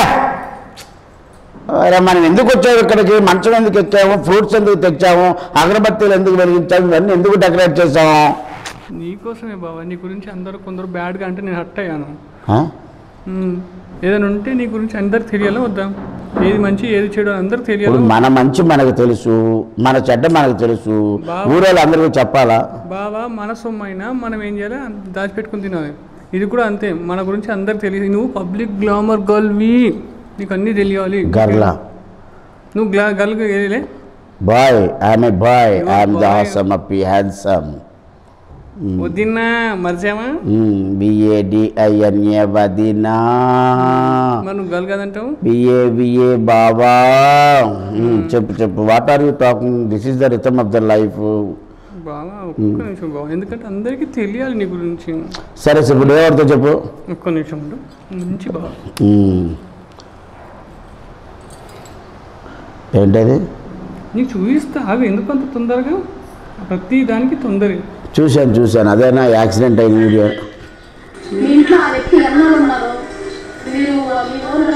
Speaker 3: మనం ఎందుకు వచ్చాము ఇక్కడికి, మంచం ఎందుకు ఎక్కాము, ఫ్రూట్స్ ఎందుకు తెచ్చాము, అగరబత్తీలు ఎందుకు వెలిగించాము, ఇవన్నీ ఎందుకు డెకరేట్ చేసాము?
Speaker 2: నీకోసమే బాబా. నీ గురించి కొందరు బ్యాడ్గా అంటే నేను హర్ట్ అయ్యాను. ఏదైనా ఉంటే నీ గురించి అందరికి తెలియాలా వద్దా? ఏది మంచి ఏది చెడు అందరికి తెలియాలి.
Speaker 3: మన మంచి మనకు తెలుసు, మన చెడ్డ మనకు తెలుసు, ఊరోళ్ళు అందరికీ చెప్పాలా?
Speaker 2: బాబా మన సొమ్మైనా మనం ఏం చేయాలి, దాచిపెట్టుకుని తినాలి. ఇది కూడా అంతే, మన గురించి అందరికి తెలియదు. నువ్వు పబ్లిక్ గ్లామర్ గర్ల్వి, నీకు అన్నీ తెలియాలి.
Speaker 3: గర్లా
Speaker 2: నువ్వు గర్ల్ వెళ్ళలే
Speaker 3: boy, I'm a boy, I'm the awesome Appi handsome.
Speaker 2: వదినా మర్చామా?
Speaker 3: BADINA వదినా.
Speaker 2: మనం గర్ల్ కదంటావు.
Speaker 3: BA బాబా. చెప్పు what are you talking, this is the rhythm of the life.
Speaker 2: బాగా ఒక్క నిమిషం బాబా, ఎందుకంటే అందరికీ తెలియాలి నీ గురించి.
Speaker 3: సరే ఇప్పుడు ఎవరితో చెప్పు.
Speaker 2: ఒక్క నిమిషం ఉండు, మంచి బాబా.
Speaker 3: ఏంటది?
Speaker 2: నీకు చూపిస్తా ఆగు, ఎందుకు అంత తొందరగా? ప్రతి దానికి తొందర.
Speaker 3: చూశాను అదేనా యాక్సిడెంట్ అయిన వీడియో.
Speaker 1: మీ ఇంట్లో ఆ వ్యక్తి ఎవరు ఉన్నారో మీరు మీ ఊళ్ళో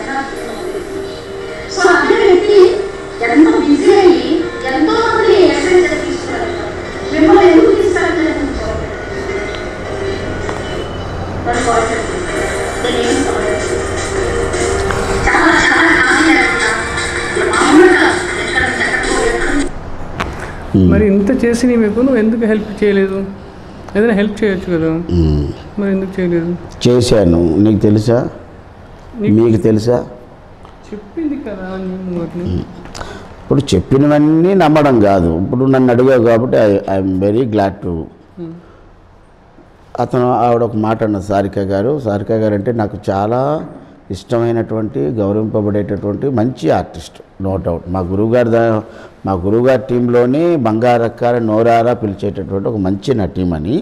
Speaker 1: సో అదే వ్యక్తి ఎంతో బిజీ అయ్యి ఎంతో మంది ఎక్సైజ్ తీసుకున్నారు. మిమ్మల్ని ఎందుకు తీసుకురాలేదు? చాలా చాలా
Speaker 2: మరి ఇంత చేసి మీకు నువ్వు ఎందుకు హెల్ప్ చేయలేదు? ఏదైనా హెల్ప్ చేయొచ్చు కదా, మరి ఎందుకు చేయలేదు?
Speaker 3: చేశాను. నీకు తెలుసా? మీకు తెలుసా?
Speaker 2: చెప్పింది కదా నేను.
Speaker 3: ఇప్పుడు చెప్పినవన్నీ నమ్మడం కాదు. ఇప్పుడు నన్ను అడిగావు కాబట్టి ఐఎమ్ వెరీ గ్లాడ్ టు. అతను ఆవిడ ఒక మాట అన్నది, సారిక గారు అంటే నాకు చాలా ఇష్టమైనటువంటి గౌరవింపబడేటటువంటి మంచి ఆర్టిస్ట్, నో డౌట్. మా గురువుగారి టీంలోనే బంగారక్క నోరారా పిలిచేటటువంటి ఒక మంచి నటీమని.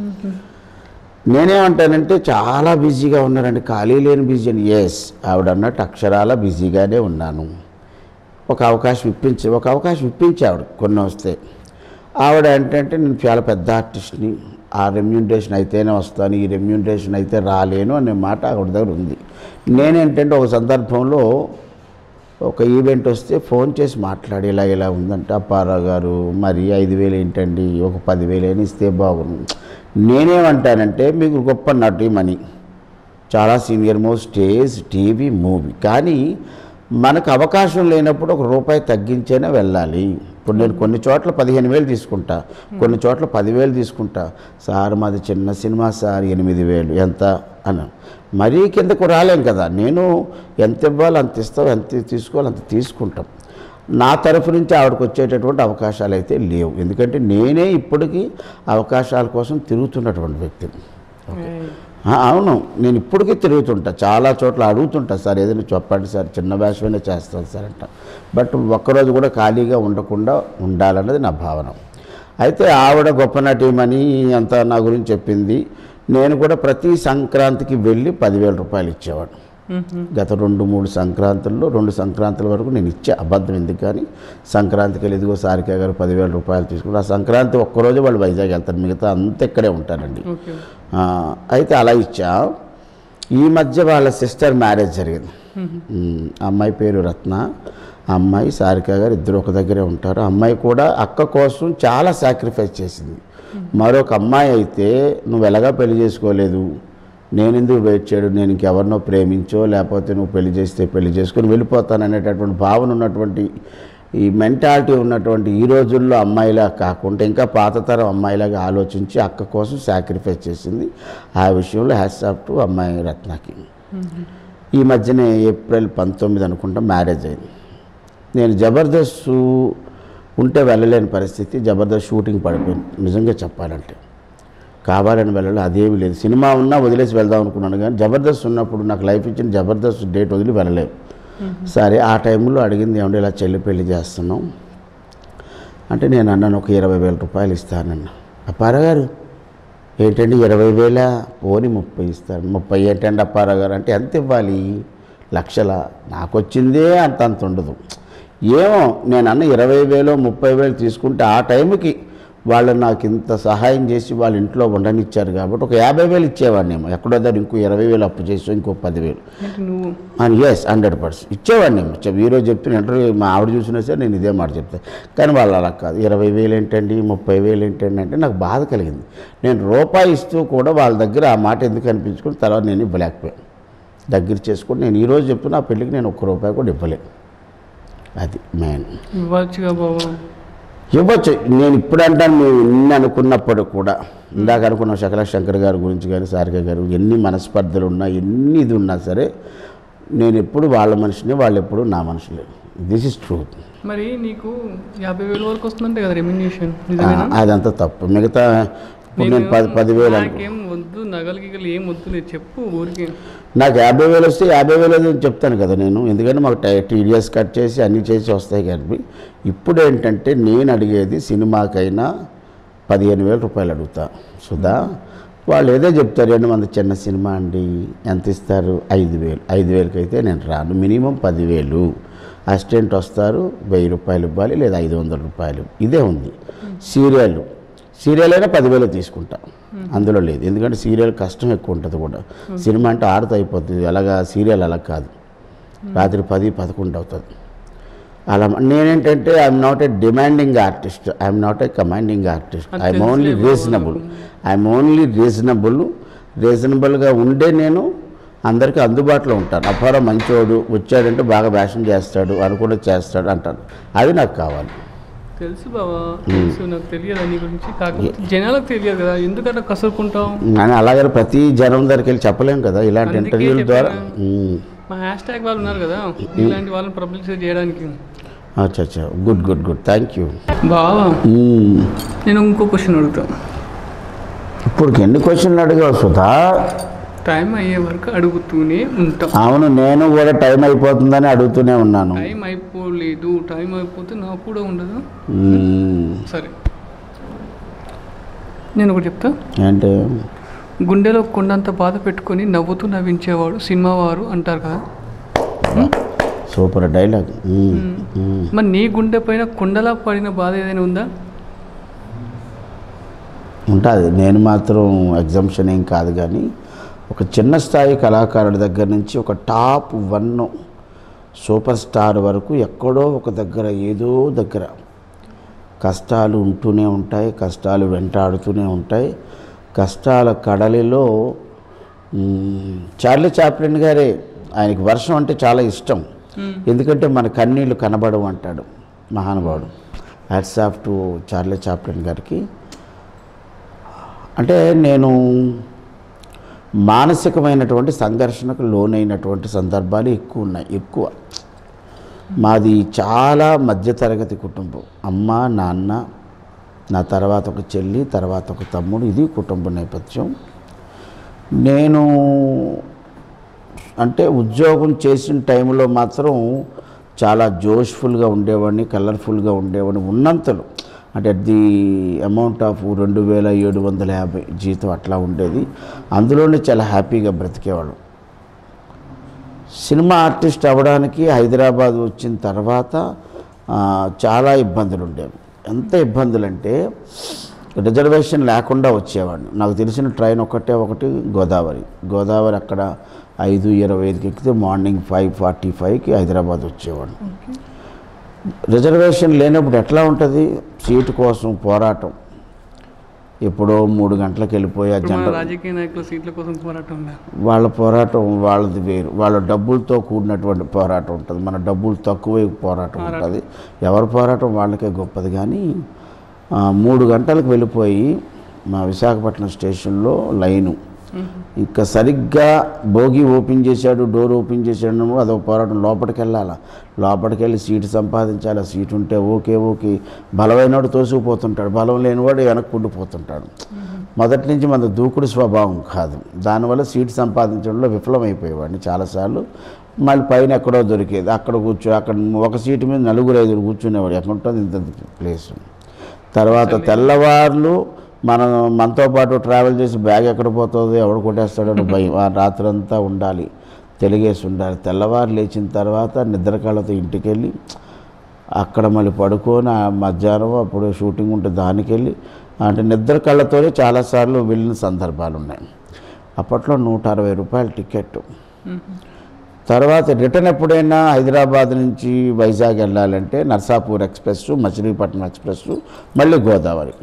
Speaker 3: నేనేమంటానంటే చాలా బిజీగా ఉన్నారండి, ఖాళీ లేని బిజీ అని. ఎస్, ఆవిడ అన్నట్టు అక్షరాల బిజీగానే ఉన్నాను. ఒక అవకాశం ఇప్పించి ఆవిడ కొన్ని వస్తే ఆవిడ ఏంటంటే నేను చాలా పెద్ద ఆర్టిస్ట్ని, ఆ రెమ్యూనరేషన్ అయితేనే వస్తాను, ఈ రెమ్యూనరేషన్ అయితే రాలేను అనే మాట ఆవిడ దగ్గర ఉంది. నేనేంటంటే ఒక సందర్భంలో ఒక ఈవెంట్ వస్తే ఫోన్ చేసి మాట్లాడి ఇలా ఉందంటే, అప్పారావు గారు మరి 5,000 ఏంటండి, ఒక 10,000 ఇస్తే బాగుంది. నేనేమంటానంటే మీకు గొప్ప నటీమణి, చాలా senior most stage TV movie, కానీ మనకు అవకాశం లేనప్పుడు ఒక రూపాయి తగ్గించైనా వెళ్ళాలి. ఇప్పుడు నేను కొన్ని చోట్ల 15,000 తీసుకుంటా, కొన్ని చోట్ల 10,000 తీసుకుంటా. సార్ మాది చిన్న సినిమా సార్, 8,000 ఎంత అన్న, మరీ కిందకు రాలేం కదా. నేను ఎంత ఇవ్వాలి అంత ఇస్తాం, ఎంత తీసుకోవాలి అంత తీసుకుంటాం. నా తరఫు నుంచి ఆవిడకు వచ్చేటటువంటి అవకాశాలు అయితే లేవు, ఎందుకంటే నేనే ఇప్పటికీ అవకాశాల కోసం తిరుగుతున్నటువంటి వ్యక్తిని. అవును, నేను ఇప్పటికీ తిరుగుతుంటా, చాలా చోట్ల అడుగుతుంటా, సార్ ఏదైనా చెప్పండి సార్, చిన్న వేషమైనా చేస్తాను సార్ అంట. బట్ ఒక్కరోజు కూడా ఖాళీగా ఉండకుండా ఉండాలన్నది నా భావన. అయితే ఆవిడ గొప్ప నటీమని అంతా నా గురించి చెప్పింది. నేను కూడా ప్రతి సంక్రాంతికి వెళ్ళి 10,000 రూపాయలు ఇచ్చేవాడు. గత 2-3 సంక్రాంతుల్లో 2 సంక్రాంతుల వరకు నేను ఇచ్చే, అబద్ధం ఎందుకు కానీ, సంక్రాంతికి వెళ్ళి ఇదిగో సారిక గారు 10,000 రూపాయలు తీసుకుని, ఆ సంక్రాంతి ఒక్కరోజు వాళ్ళు వైజాగ్ వెళ్తారు, మిగతా అంతా ఇక్కడే ఉంటారండి. అయితే అలా ఇచ్చా. ఈ మధ్య వాళ్ళ సిస్టర్ మ్యారేజ్ జరిగింది. అమ్మాయి పేరు రత్న, అమ్మాయి సారిక గారు, ఇద్దరు ఒక దగ్గరే ఉంటారు. అమ్మాయి కూడా అక్క కోసం చాలా సాక్రిఫైస్ చేసింది. మరొక అమ్మాయి అయితే నువ్వు ఎలాగా పెళ్లి చేసుకోలేదు, నేను ఎందుకు వెయిట్ చేయడు, నేను ఇంకెవరినో ప్రేమించో లేకపోతే నువ్వు పెళ్లి చేస్తే పెళ్లి చేసుకొని వెళ్ళిపోతాను అనేటటువంటి భావన ఉన్నటువంటి, ఈ మెంటాలిటీ ఉన్నటువంటి ఈ రోజుల్లో అమ్మాయిలా కాకుండా ఇంకా పాత తరం అమ్మాయిలాగా ఆలోచించి అక్క కోసం సాక్రిఫైస్ చేసింది. ఆ విషయంలో హ్యాట్స్ ఆఫ్ టు అమ్మాయి రత్నకి. ఈ మధ్యనే ఏప్రిల్ 19 అనుకుంటా మ్యారేజ్ అయింది. నేను జబర్దస్త్ ఉంటే వెళ్ళలేని పరిస్థితి, జబర్దస్త్ షూటింగ్ పడిపోయింది. నిజంగా చెప్పాలంటే కావాలని వెళ్ళాలి, అదేమి లేదు. సినిమా ఉన్నా వదిలేసి వెళ్దాం అనుకున్నాను, కానీ జబర్దస్త్ ఉన్నప్పుడు నాకు లైఫ్ ఇచ్చిన జబర్దస్త్ డేట్ వదిలి వెళ్ళలేవు. సరే ఆ టైంలో అడిగింది, ఏమంటే ఇలా చెల్లి పెళ్లి చేస్తున్నాం అంటే నేను అన్నాను ఒక 20,000 రూపాయలు ఇస్తానన్న. అప్పారావు గారు ఏంటండి 20,000? పోని 30 ఇస్తారు. 30 ఏంటండి అప్పారావు గారు అంటే, ఎంత ఇవ్వాలి? లక్షల? నాకు వచ్చిందే అంత ఉండదు. ఏమో నేను అన్న 20,000 30,000 తీసుకుంటే ఆ టైంకి వాళ్ళు నాకు ఇంత సహాయం చేసి వాళ్ళ ఇంట్లో ఉండనిచ్చారు కాబట్టి ఒక 50,000 ఇచ్చేవాడినేమో. ఎక్కడో దాన్ని ఇంకో 20,000 అప్పు చేసి ఇంకో 10,000 ఎస్ 100% ఇచ్చేవాడినేమో. ఈరోజు చెప్తున్న ఇంటర్వ్యూ మా ఆవిడ చూసినా సరే నేను ఇదే మాట చెప్తాను. కానీ వాళ్ళు అలా కాదు, 20,000 ఏంటండి 30,000 ఏంటండి అంటే నాకు బాధ కలిగింది. నేను రూపాయి ఇస్తూ కూడా వాళ్ళ దగ్గర ఆ మాట ఎందుకు అనిపించుకుని తర్వాత నేను ఇవ్వలేకపోయాను. దగ్గర చేసుకుని నేను ఈరోజు చెప్తున్నా ఆ పెళ్ళికి నేను ₹1 కూడా ఇవ్వలేదు. అది మెయిన్. ఇవ్వచ్చు. నేను ఇప్పుడు అంటాను, మేము ఎన్ని అనుకున్నప్పుడు కూడా, ఇందాక అనుకున్న శకల శంకర్ గారి గురించి కానీ సారిక గారు, ఎన్ని మనస్పర్ధలు ఉన్నా ఎన్ని ఇది ఉన్నా సరే నేను ఎప్పుడు వాళ్ళ మనిషిని, వాళ్ళు ఎప్పుడు నా మనుషులే. This is truth.
Speaker 2: మరి నీకు 50,000 వరకు వస్తుందంటే కదా రెమ్యునరేషన్?
Speaker 3: అదంతా తప్పు. మిగతా ఇప్పుడు నేను 10,000
Speaker 2: ఏం వద్దు, నగలకి ఏం వద్దు చెప్పు ఊరికి.
Speaker 3: నాకు 50,000 వస్తే 50,000 అని చెప్తాను కదా నేను, ఎందుకంటే మాకు టీడీఎస్ కట్ చేసి అన్నీ చేసి వస్తాయి. కానీ ఇప్పుడు ఏంటంటే నేను అడిగేది సినిమాకైనా 15,000 రూపాయలు అడుగుతా. సుధా వాళ్ళు ఏదో చెప్తారు, 2 మంది చిన్న సినిమా అండి, ఎంత ఇస్తారు? 5,000. 5,000కి అయితే నేను రాను, మినిమం 10,000. అసిస్టెంట్ వస్తారు, 1,000 రూపాయలు ఇవ్వాలి, లేదా 500 రూపాయలు. ఇదే ఉంది. సీరియల్ అయినా 10,000 తీసుకుంటా, అందులో లేదు. ఎందుకంటే సీరియల్ కష్టం ఎక్కువ ఉంటుంది కూడా. సినిమా అంటే 6తో అయిపోతుంది, అలాగా సీరియల్ అలా కాదు, రాత్రి 10, 11 అవుతుంది. అలా నేనేంటంటే I'm not a demanding artist, I'm not a commanding artist, I'm only రీజనబుల్గా ఉండే నేను అందరికీ అందుబాటులో ఉంటాను. అప్పారావు మంచోడు, వచ్చాడంటే బాగా వేషం చేస్తాడు, అనుకున్న చేస్తాడు అంటాను, అది నాకు కావాలి.
Speaker 2: తెలుసు బావా, తెలుసు, నాకు తెలియదు నీ గురించి, కాకపోతే జనాలకు తెలియదు కదా, ఎందుకంటే కసురుకుంటాం.
Speaker 3: కానీ అలాగే ప్రతి జనం దగ్గరికి వెళ్ళి చెప్పలేం కదా ఇలాంటి ఇంటర్వ్యూల ద్వారా.
Speaker 2: మా #, వాళ్ళు ఉన్నారు కదా, ఇలాంటి వాళ్ళని పబ్లిసిటీ చేయడానికి.
Speaker 3: అచ్చా, గుడ్, థ్యాంక్ యూ
Speaker 2: బావా. నేను ఇంకో క్వశ్చన్ అడుగుతాను.
Speaker 3: ఇప్పుడు ఎన్ని క్వశ్చన్లు అడిగావు సుధా?
Speaker 2: టైం అయ్యే వరకు అడుగుతూనే ఉంటాం.
Speaker 3: అవును, నేను కూడా టైం అయిపోతుందని అడుగుతూనే ఉన్నాను.
Speaker 2: టైం అయిపోలేదు, టైం అయిపోతే నాకు కూడా ఉండదు. సరే, నేను ఒకటి చెప్తా.
Speaker 3: అంటే
Speaker 2: గుండెలో కొండంత బాధ పెట్టుకొని నవ్వుతూ నవ్వించేవాడు సినిమా వారు అంటారు కదా.
Speaker 3: Super dialogue.
Speaker 2: మరి నీ గుండె పైన కొండలా పడిన బాధ ఏదైనా ఉందా?
Speaker 3: ఉంటుంది. నేను మాత్రం ఎగ్జామ్షన్ ఏం కాదు, కానీ ఒక చిన్న స్థాయి కళాకారుడి దగ్గర నుంచి ఒక టాప్ 1 సూపర్ స్టార్ వరకు ఎక్కడో ఒక దగ్గర, ఏదో దగ్గర కష్టాలు ఉంటూనే ఉంటాయి, కష్టాలు వెంటాడుతూనే ఉంటాయి. కష్టాల కడలిలో చార్లీ చాప్లిన్ గారే, ఆయనకి వర్షం అంటే చాలా ఇష్టం, ఎందుకంటే మన కన్నీళ్ళు కనబడవు అంటాడు మహానుభావుడు. Hats off to Charlie Chaplin గారికి. అంటే నేను మానసికమైనటువంటి సంఘర్షణకు లోనైనటువంటి సందర్భాలు ఎక్కువ. మాది చాలా మధ్యతరగతి కుటుంబం. అమ్మ, నాన్న, నా తర్వాత ఒక చెల్లి, తర్వాత ఒక తమ్ముడు, ఇది కుటుంబ నేపథ్యం. నేను అంటే ఉద్యోగం చేసిన టైంలో మాత్రం చాలా జోష్ఫుల్గా ఉండేవాడిని, కలర్ఫుల్గా ఉండేవాడిని ఉన్నంతలో. అంటే అట్ ది అమౌంట్ ఆఫ్ 2,750 జీతం అట్లా ఉండేది. అందులోనే చాలా హ్యాపీగా బ్రతికేవాడు. సినిమా ఆర్టిస్ట్ అవ్వడానికి హైదరాబాద్ వచ్చిన తర్వాత చాలా ఇబ్బందులు ఉండేవి. ఎంత ఇబ్బందులు అంటే రిజర్వేషన్ లేకుండా వచ్చేవాడిని. నాకు తెలిసిన ట్రైన్ ఒకటి గోదావరి, అక్కడ 5:25కి ఎక్కితే మార్నింగ్ 5:45కి హైదరాబాద్ వచ్చేవాడిని. రిజర్వేషన్ లేనప్పుడు ఎట్లా ఉంటుంది? సీటు కోసం పోరాటం. ఎప్పుడో 3 గంటలకు వెళ్ళిపోయి
Speaker 2: రాజకీయ నాయకుల సీట్ల కోసం పోరాటం,
Speaker 3: వాళ్ళ పోరాటం వాళ్ళది వేరు. వాళ్ళ డబ్బులతో కూడినటువంటి పోరాటం ఉంటుంది, మన డబ్బులు తక్కువ పోరాటం ఉంటుంది. ఎవరి పోరాటం వాళ్ళకే గొప్పది. కానీ 3 గంటలకు వెళ్ళిపోయి మా విశాఖపట్నం స్టేషన్లో లైను, ఇక సరిగ్గా బోగి ఓపెన్ చేశాడు, డోర్ ఓపెన్ చేశాడు, అదొక పోరాటం. లోపలికి వెళ్ళాలి, లోపలికి వెళ్ళి సీటు సంపాదించాలి. సీటు ఉంటే ఓకే, బలమైనవాడు తోసుకుపోతుంటాడు, బలం లేనివాడు వెనక్కి ఉండిపోతుంటాడు. మొదటి నుంచి మన దూకుడు స్వభావం కాదు, దానివల్ల సీటు సంపాదించడంలో విఫలమైపోయేవాడిని చాలాసార్లు. మళ్ళీ పైన ఎక్కడో దొరికేది, అక్కడ అక్కడ ఒక సీటు మీద 4-5 కూర్చునేవాడు. ఎక్కడ ఉంటుంది ఇంత ప్లేసు. తర్వాత తెల్లవార్లు మనతో పాటు ట్రావెల్ చేసి బ్యాగ్ ఎక్కడ పోతుందో, ఎవడు కొట్టేస్తాడో భయం. రాత్రంతా ఉండాలి, తెలిగేసి ఉండాలి. తెల్లవారు లేచిన తర్వాత నిద్రకళ్ళతో ఇంటికి వెళ్ళి అక్కడ మళ్ళీ పడుకొని మధ్యాహ్నం అప్పుడు షూటింగ్ ఉంటే దానికి వెళ్ళి, అంటే నిద్ర కళ్ళతోనే చాలాసార్లు వెళ్ళిన సందర్భాలు ఉన్నాయి. అప్పట్లో 160 రూపాయలు టికెట్. తర్వాత రిటర్న్ ఎప్పుడైనా హైదరాబాద్ నుంచి వైజాగ్ వెళ్ళాలంటే నర్సాపూర్ ఎక్స్ప్రెస్, మచిలీపట్నం ఎక్స్ప్రెస్, మళ్ళీ గోదావరి.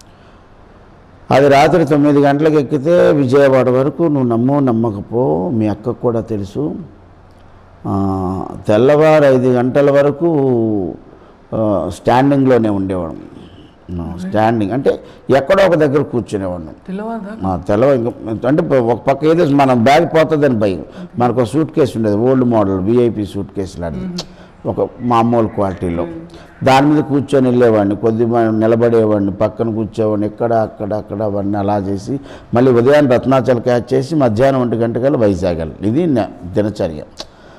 Speaker 3: అది రాత్రి 9 గంటలకు ఎక్కితే విజయవాడ వరకు. నువ్వు నమ్మకపో, మీ అక్కకు కూడా తెలుసు, తెల్లవారు 5 గంటల వరకు స్టాండింగ్లోనే ఉండేవాడు. స్టాండింగ్ అంటే ఎక్కడో ఒక దగ్గర కూర్చునేవాడిని. అంటే ఒక పక్క ఏదో మనం బ్యాగ్ పోతుందని భయం. మనకు సూట్ కేసు ఉండేది, old model VIP suitcase లాంటిది, ఒక మామూలు క్వాలిటీలో. దాని మీద కూర్చొని వెళ్ళేవాడిని, కొద్దిగా నిలబడేవాడిని, పక్కన కూర్చోవాడిని, అక్కడ అవన్నీ అలా చేసి మళ్ళీ ఉదయాన్ని రత్నాచల్ క్యాచ్ చేసి మధ్యాహ్నం 1 గంటకల్లా వైజాగ్ వెళ్ళాలి. ఇది దినచర్య.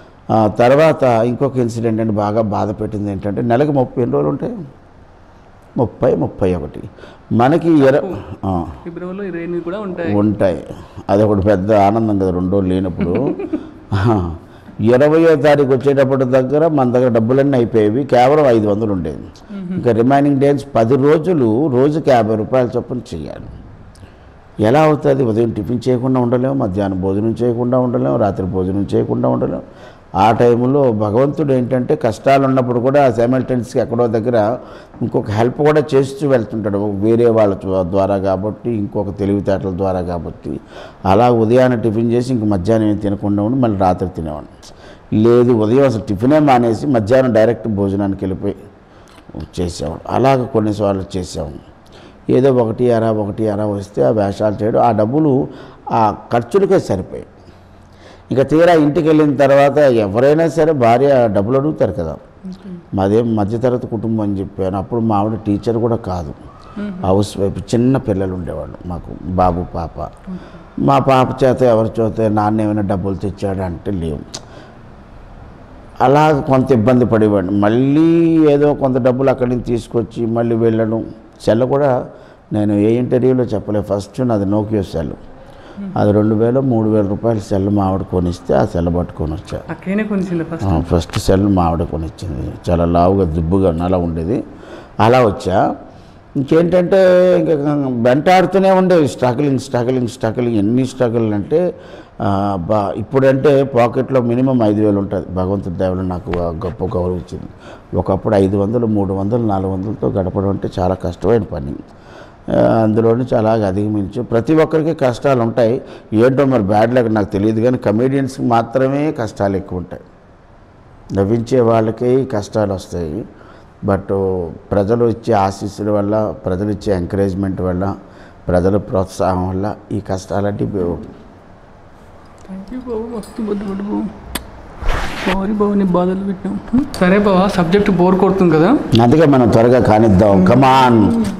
Speaker 3: తర్వాత ఇంకొక ఇన్సిడెంట్ అంటే బాగా బాధ పెట్టింది ఏంటంటే, నెలకు 30 రోజులు ఉంటాయి 30-31 మనకి
Speaker 2: ఫిబ్రవరిలో 28 కూడా
Speaker 3: ఉంటాయి. అదొకటి పెద్ద ఆనందం కదా 2 రోజులు లేనప్పుడు. 20వ తారీఖు వచ్చేటప్పటి దగ్గర మన దగ్గర డబ్బులన్నీ అయిపోయేవి, కేవలం 500 ఉండేది. ఇంకా రిమైనింగ్ డేస్ 10 రోజులు రోజుకి 50 రూపాయల చొప్పున చేయాలి. ఎలా అవుతుంది? ఉదయం టిఫిన్ చేయకుండా ఉండలేము, మధ్యాహ్నం భోజనం చేయకుండా ఉండలేము, రాత్రి భోజనం చేయకుండా ఉండలేము. ఆ టైంలో భగవంతుడు ఏంటంటే కష్టాలు ఉన్నప్పుడు కూడా సైమల్టేనియస్గా ఎక్కడో దగ్గర ఇంకొక హెల్ప్ కూడా చేస్తూ వెళ్తుంటాడు, వేరే వాళ్ళ ద్వారా కాబట్టి, ఇంకొక తెలివితేటల ద్వారా కాబట్టి. అలా ఉదయాన్నే టిఫిన్ చేసి ఇంక మధ్యాహ్నం ఏం తినకుండా ఉండి మళ్ళీ రాత్రి తినేవాడు. లేదు, ఉదయం అసలు టిఫినే మానేసి మధ్యాహ్నం డైరెక్ట్ భోజనానికి వెళ్ళిపోయి చేసేవాడు. అలాగ కొన్నిసార్లు చేసేవాడు. ఏదో ఒకటి అరా వస్తే ఆ వేషాలు చేయడం, ఆ డబ్బులు ఆ ఖర్చులకే సరిపోయాయి. ఇంకా తీరా ఇంటికి వెళ్ళిన తర్వాత ఎవరైనా సరే భార్య డబ్బులు అడుగుతారు కదా. మాదేం మధ్యతరగతి కుటుంబం అని చెప్పాను. అప్పుడు మా ఆవిడ టీచర్ కూడా కాదు, హౌస్ వైఫ్. చిన్న పిల్లలు ఉండేవాళ్ళు మాకు, బాబు పాప. మా పాప చేత ఎవరి చేత నాన్న ఏమైనా డబ్బులు తెచ్చాడు అంటే లేవు. అలా కొంత ఇబ్బంది పడేవాడు. మళ్ళీ ఏదో కొంత డబ్బులు అక్కడి నుంచి తీసుకొచ్చి మళ్ళీ వెళ్ళడం. సెల్ కూడా నేను ఏ ఇంటర్వ్యూలో చెప్పలేదు, ఫస్ట్ నాది నోకియో సెల్. అది 2000-3000 రూపాయల సెల్ మా ఆవిడ కొనిస్తే ఆ సెల్ పట్టుకొని వచ్చా. ఫస్ట్ సెల్ మా ఆవిడ కొనిచ్చింది. చాలా లావుగా దుబ్బుగా అలా ఉండేది. అలా వచ్చా. ఇంకేంటంటే ఇంకా వెంటాడుతూనే ఉండేవి స్ట్రగలింగ్. ఎన్ని స్ట్రగుల్ అంటే ఇప్పుడంటే పాకెట్లో మినిమం 5000 ఉంటుంది. భగవంతుడి దయవల్ల నాకు గొప్ప గౌరవం ఇచ్చింది. ఒకప్పుడు 500, 300, 400తో గడపడం అంటే చాలా కష్టమైన పని. అందులోని చాలా అధిగమించు. ప్రతి ఒక్కరికి కష్టాలు ఉంటాయి. ఏంటో మరి బ్యాడ్ లక్ నాకు తెలియదు, కానీ కమేడియన్స్కి మాత్రమే కష్టాలు ఎక్కువ ఉంటాయి. నవ్వించే వాళ్ళకి కష్టాలు వస్తాయి. బట్ ప్రజలు ఇచ్చే ఆశీస్సుల వల్ల, ప్రజలు ఇచ్చే ఎంకరేజ్మెంట్ వల్ల, ప్రజల ప్రోత్సాహం వల్ల ఈ కష్టాలన్నీ
Speaker 2: సారీ బాబు, నీ బాధలు పెట్టాం. సరే బాబా, సబ్జెక్ట్ బోర్ కొడుతుంది కదా,
Speaker 3: అందుకే మనం త్వరగా కానిద్దాం. కమాన్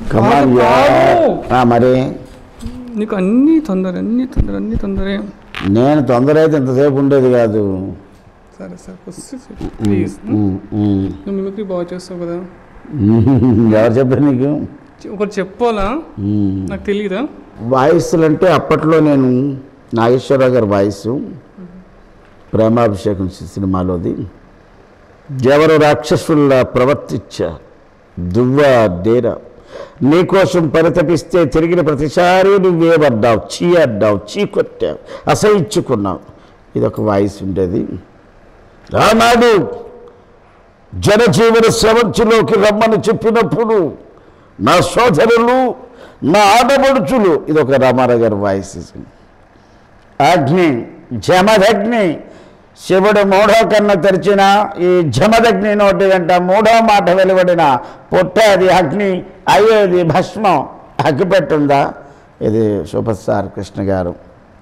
Speaker 3: మరి
Speaker 2: నీకు అన్నీ తొందరే.
Speaker 3: నేను తొందర అయితే ఇంతసేపు ఉండేది కాదు.
Speaker 2: సరే ప్లీజ్. నువ్వు మిమిక్రీ బాగా చేస్తావు కదా.
Speaker 3: ఎవరు చెప్పారు నీకు?
Speaker 2: ఒకరు చెప్పాలా, నాకు తెలియదా?
Speaker 3: వాయిస్లు అంటే అప్పట్లో నేను నాగేశ్వరరావు గారి వాయిస్ ప్రేమాభిషేకం సినిమాలోది. ఎవరు రాక్షసుల్లా ప్రవర్తించా దువ్వా డేరా, నీకోసం పరితపిస్తే తిరిగిన ప్రతిసారి నువ్వేమడ్డావు, అడ్డావు, కొట్టావు, అసహించుకున్నావు. ఇదొక వాయిస్ ఉండేది. ఆనాడు జనజీవన స్రవంతిలోకి రమ్మని చెప్పినప్పుడు నా సోదరులు, నా ఆడబడుచులు, ఇదొక రామారావు గారి వాయిస్. అగ్ని జమదగ్ని, శివుడు 3వ కన్ను తెరిచిన ఈ జమదగ్ని నోటి వెంట 3వ మాట వెలువడిన పొట్టది అగ్ని అయ్యేది భస్మం. అగ్గిపెట్టుందా? ఇది సూపర్ స్టార్ కృష్ణ గారు.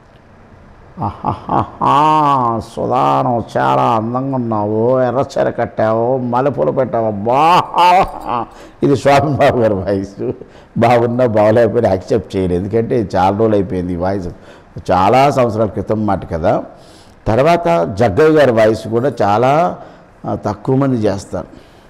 Speaker 3: సుధానం చాలా అందంగా ఉన్నావు, ఎర్రచీర కట్టావు, మల్లెపూలు పెట్టావు, ఇది స్వామిబాబు గారి వాయిస్. బాగున్నా బాగోలేకపోయినా యాక్సెప్ట్ చేయలేదు, ఎందుకంటే చాలా రోజులు అయిపోయింది ఈ వాయిస్, చాలా సంవత్సరాల క్రితం మాట కదా. తర్వాత జగ్గయ్య గారి వాయిస్ కూడా చాలా తక్కువ మంది చేస్తారు.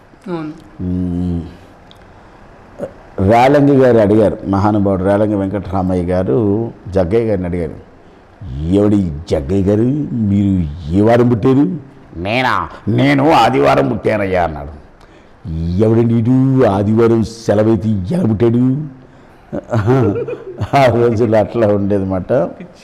Speaker 3: రేలంగి గారు అడిగారు, మహానుభావుడు రేలంగి వెంకటరామయ్య గారు జగ్గయ్య గారిని అడిగారు, ఎవడి జగ్గయ్య గారు మీరు ఏ వారం పుట్టారు? నేను ఆదివారం పుట్టానయ్యా అన్నాడు. ఎవడి నీడు ఆదివారం సెలవైతే ఎలా పుట్టాడు? ఆ రోజుల్లో అట్లా ఉండేదన్నమాట.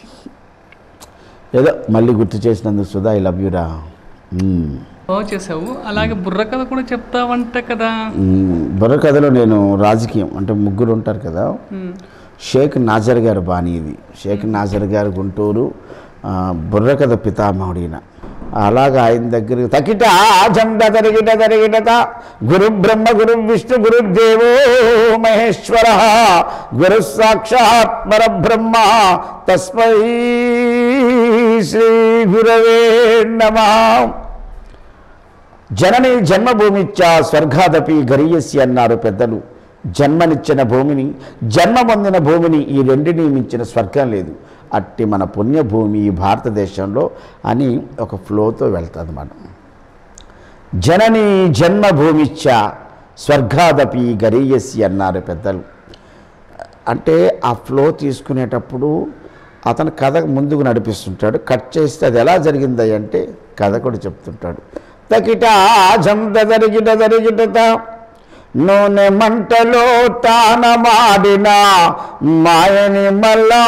Speaker 3: ఏదో మళ్ళీ గుర్తు చేసినందుకు సుధా, ఐ లవ్ యూరా.
Speaker 2: చేసావు. అలాగే బుర్రకథ కూడా చెప్తావంట కదా.
Speaker 3: బుర్రకథలో నేను రాజకీయం అంటే ముగ్గురు ఉంటారు కదా, షేక్ నాజర్ గారు బాణి. ఇది షేక్ నాజర్ గారు గుంటూరు, బుర్రకథ పితామహుడిన. అలాగా ఆయన దగ్గర తకిట ఆజండ తరిగిట గురు బ్రహ్మ గురు విష్ణు గురుదేవో మహేశ్వర గురు సాక్షాత్ పరబ్రహ్మ తస్మై శ్రీ గురవే నమః. జనని జన్మభూమిచ్చా స్వర్గాదపి గరీయసి అన్నారు పెద్దలు. జన్మనిచ్చిన భూమిని, జన్మ పొందిన భూమిని, ఈ రెండిని మించిన స్వర్గం లేదు. అట్టి మన పుణ్యభూమి ఈ భారతదేశంలో అని ఒక ఫ్లోతో వెళ్తుంది మనం. జనని జన్మభూమిచ్చ స్వర్గాదపి గరీయసి అన్నారు పెద్దలు. అంటే ఆ ఫ్లో తీసుకునేటప్పుడు అతను కథ ముందుకు నడిపిస్తుంటాడు. కట్ చేస్తే అది ఎలా జరిగింది అంటే కథ కూడా చెప్తుంటాడు. తకిట జరిగిట నూనె మంటలో తానమాడిన మాయని మళ్ళా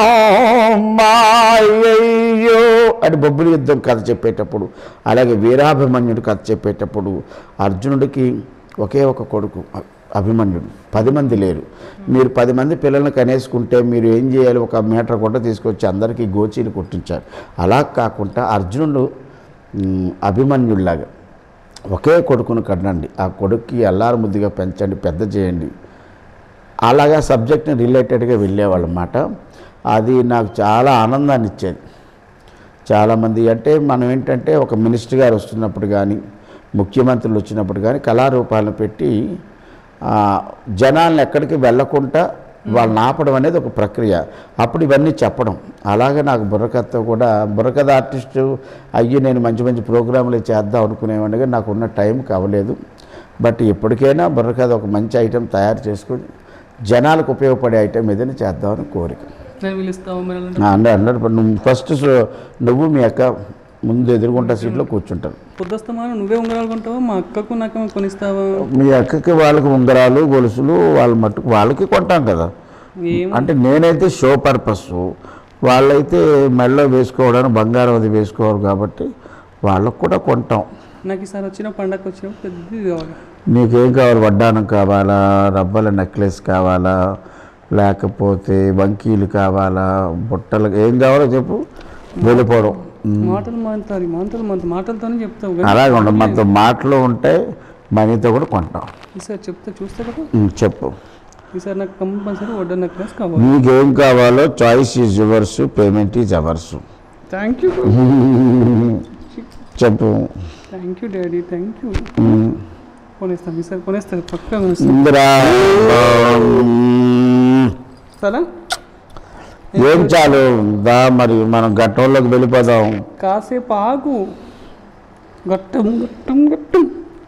Speaker 3: మాయయ్యో అని బొబ్బులి యుద్ధం కథ చెప్పేటప్పుడు, అలాగే వీరాభిమన్యుడు కథ చెప్పేటప్పుడు అర్జునుడికి ఒకే ఒక కొడుకు అభిమన్యుడు, 10 మంది లేరు. మీరు 10 మంది పిల్లల్ని కనేసుకుంటే మీరు ఏం చేయాలి? ఒక మీటర్ గుడ్డ తీసుకొచ్చి అందరికీ గోచీలు కుట్టించారు. అలా కాకుండా అర్జునుడు అభిమన్యుడిలాగా ఒకే కొడుకును కనండి, ఆ కొడుక్కి అల్లారు ముద్దుగా పెంచండి, పెద్ద చేయండి, అలాగా సబ్జెక్ట్ని రిలేటెడ్గా వెళ్ళేవాళ్ళమాట. అది నాకు చాలా ఆనందాన్ని ఇచ్చేది. చాలామంది అంటే మనం ఏంటంటే ఒక మినిస్టర్ గారు వస్తున్నప్పుడు కానీ ముఖ్యమంత్రులు వచ్చినప్పుడు కానీ కళారూపాలను పెట్టి జనాలను ఎక్కడికి వెళ్ళకుండా వాళ్ళని ఆపడం అనేది ఒక ప్రక్రియ. అప్పుడు ఇవన్నీ చెప్పడం, అలాగే నాకు బుర్రకథ కూడా బుర్రకథ ఆర్టిస్టు అయ్యి నేను మంచి మంచి ప్రోగ్రాంలు చేద్దాం అనుకునేవాడిగా నాకు ఉన్న టైంకి అవ్వలేదు. బట్ ఎప్పటికైనా బుర్రకథ ఒక మంచి ఐటెం తయారు చేసుకొని జనాలకు ఉపయోగపడే ఐటెం ఏదైనా చేద్దామని కోరిక. అన్నాడు ఫస్ట్ నువ్వు మీ అక్క ముందు ఎదురుకుంటా సీట్లో కూర్చుంటారు.
Speaker 2: పొద్దుస్తమానం నువ్వే ఉంగరాలు కొంటావా? మా అక్కకు నాకు కొనిస్తావా?
Speaker 3: మీ అక్కకి వాళ్ళకి ఉంగరాలు గొలుసులు వాళ్ళ మట్టుకు వాళ్ళకి కొంటాం కదా. అంటే నేనైతే షో పర్పస్, వాళ్ళైతే మెడలో వేసుకోవడానికి బంగారం అది వేసుకోవాలి కాబట్టి వాళ్ళకు కూడా కొంటాం.
Speaker 2: నాకు ఈసారి వచ్చిన పండగ వచ్చినప్పుడు పెద్దది కావాలి.
Speaker 3: నీకేం కావాలి? వడ్డానం కావాలా, రబ్బల నెక్లెస్ కావాలా, లేకపోతే వంకీలు కావాలా, బుట్టలు ఏం కావాలో చెప్పు, వెళ్ళిపోవడం.
Speaker 2: మాటలతోనే చెప్తావు.
Speaker 3: అలాగే ఉండదు, మనతో మాటలు ఉంటాయి, మనీతో కూడా కొంటాం.
Speaker 2: ఈసారి చెప్తే చూస్తా కదా.
Speaker 3: చెప్పు.
Speaker 2: ఈసారి నాకు కంపల్సరీ వడ్డా నెక్లెస్ కావాలి.
Speaker 3: నీకేం కావాలో choice is yours, payment is ours.
Speaker 2: Thank you.
Speaker 3: చెప్పు.
Speaker 2: Thank you daddy, thank you. కొనేస్తాను ఈసారి, కొనేస్తాను పక్కా. సరే
Speaker 3: ఏం చాలు దా, మరి మనం ఘట్టంలోకి వెళ్ళిపోదాం.
Speaker 2: కాసేపు ఆగు. గట్టం గట్టం గట్టం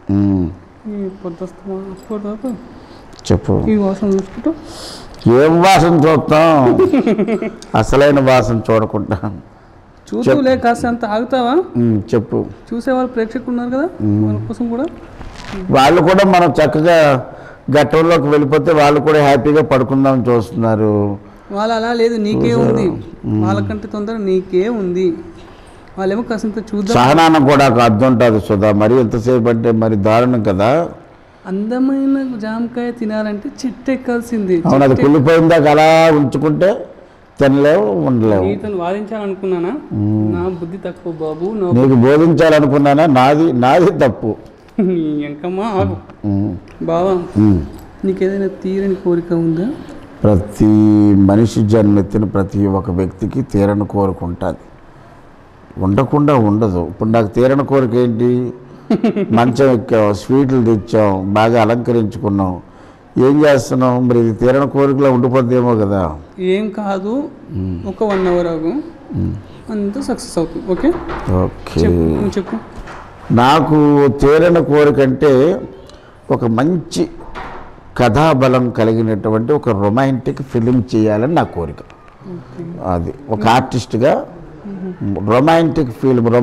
Speaker 2: పొద్దుస్తా
Speaker 3: చెప్పు.
Speaker 2: ఈ వాసన చూసుకుంటా.
Speaker 3: ఏం వాసన చూస్తాం? అసలైన వాసన చూడకుండా
Speaker 2: చూసులే. కాస్త అంత ఆగుతావా?
Speaker 3: చెప్పు.
Speaker 2: చూసేవాళ్ళు ప్రేక్షకులు ఉన్నారు కదా, వాళ్ళ కోసం కూడా.
Speaker 3: వాళ్ళు కూడా మనం చక్కగా ఘట్టంలోకి వెళ్ళిపోతే వాళ్ళు కూడా హ్యాపీగా పడుకుందామని చూస్తున్నారు.
Speaker 2: వాళ్ళు అలా లేదు, నీకే ఉంది. వాళ్ళకంటే తొందర నీకే ఉంది. వాళ్ళేమో కాసింత చూద్దాం.
Speaker 3: సహనానం కూడా ఒక అర్థం ఉంటుంది సుధా, మరి ఎంతసేపు అంటే మరి దారుణం కదా.
Speaker 2: అందమైన జామకాయ తినాలంటే చెట్టు ఎక్కాల్సింది.
Speaker 3: అవును, అది కుళ్ళిపోయిందాక అలా ఉంచుకుంటే తినలేవు, ఉండలేవు.
Speaker 2: నీతను వాదించాలనుకున్నానా? నా బుద్ధి తక్కువ బాబు.
Speaker 3: నీకు బోధించాలనుకున్నానా? నాది తప్పు.
Speaker 2: ఇంకమ్మా ఆగు బావా. నీకేదైనా తీరని కోరిక ఉందా?
Speaker 3: ప్రతి మనిషి జన్మెత్తిన ప్రతి ఒక్క వ్యక్తికి తీరని కోరిక ఉంటుంది, ఉండకుండా ఉండదు. ఇప్పుడు నాకు తీరని కోరిక ఏంటి? మంచం ఎక్కాం, స్వీట్లు తెచ్చాం, బాగా అలంకరించుకున్నాం, ఏం చేస్తున్నాం? మరి ఇది తీరని కోరికలో ఉండిపోద్దేమో కదా.
Speaker 2: ఏం కాదు, ఒక 1 hour ఆగు, అంతా సక్సెస్ అవుతుంది. ఓకే
Speaker 3: ఓకే
Speaker 2: చెప్పు.
Speaker 3: నాకు తీరని కోరిక అంటే ఒక మంచి కథాబలం కలిగినటువంటి ఒక రొమాంటిక్ ఫిలిం చేయాలని నా కోరిక. అది ఒక ఆర్టిస్ట్గా రొమాంటిక్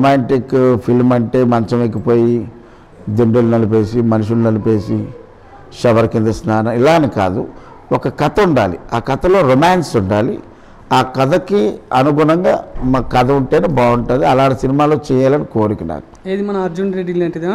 Speaker 3: ఫిల్మ్ అంటే మంచం ఎక్కిపోయి దిండులు నలిపేసి మనుషులు నలిపేసి షవర్ కింద స్నానం ఇలా అని కాదు. ఒక కథ ఉండాలి, ఆ కథలో రొమాన్స్ ఉండాలి, ఆ కథకి అనుగుణంగా మా కథ ఉంటేనే బాగుంటుంది. అలాంటి సినిమాలో చేయాలని కోరిక నాకు.
Speaker 2: ఏది మన అర్జున్ రెడ్డి లాంటిదా?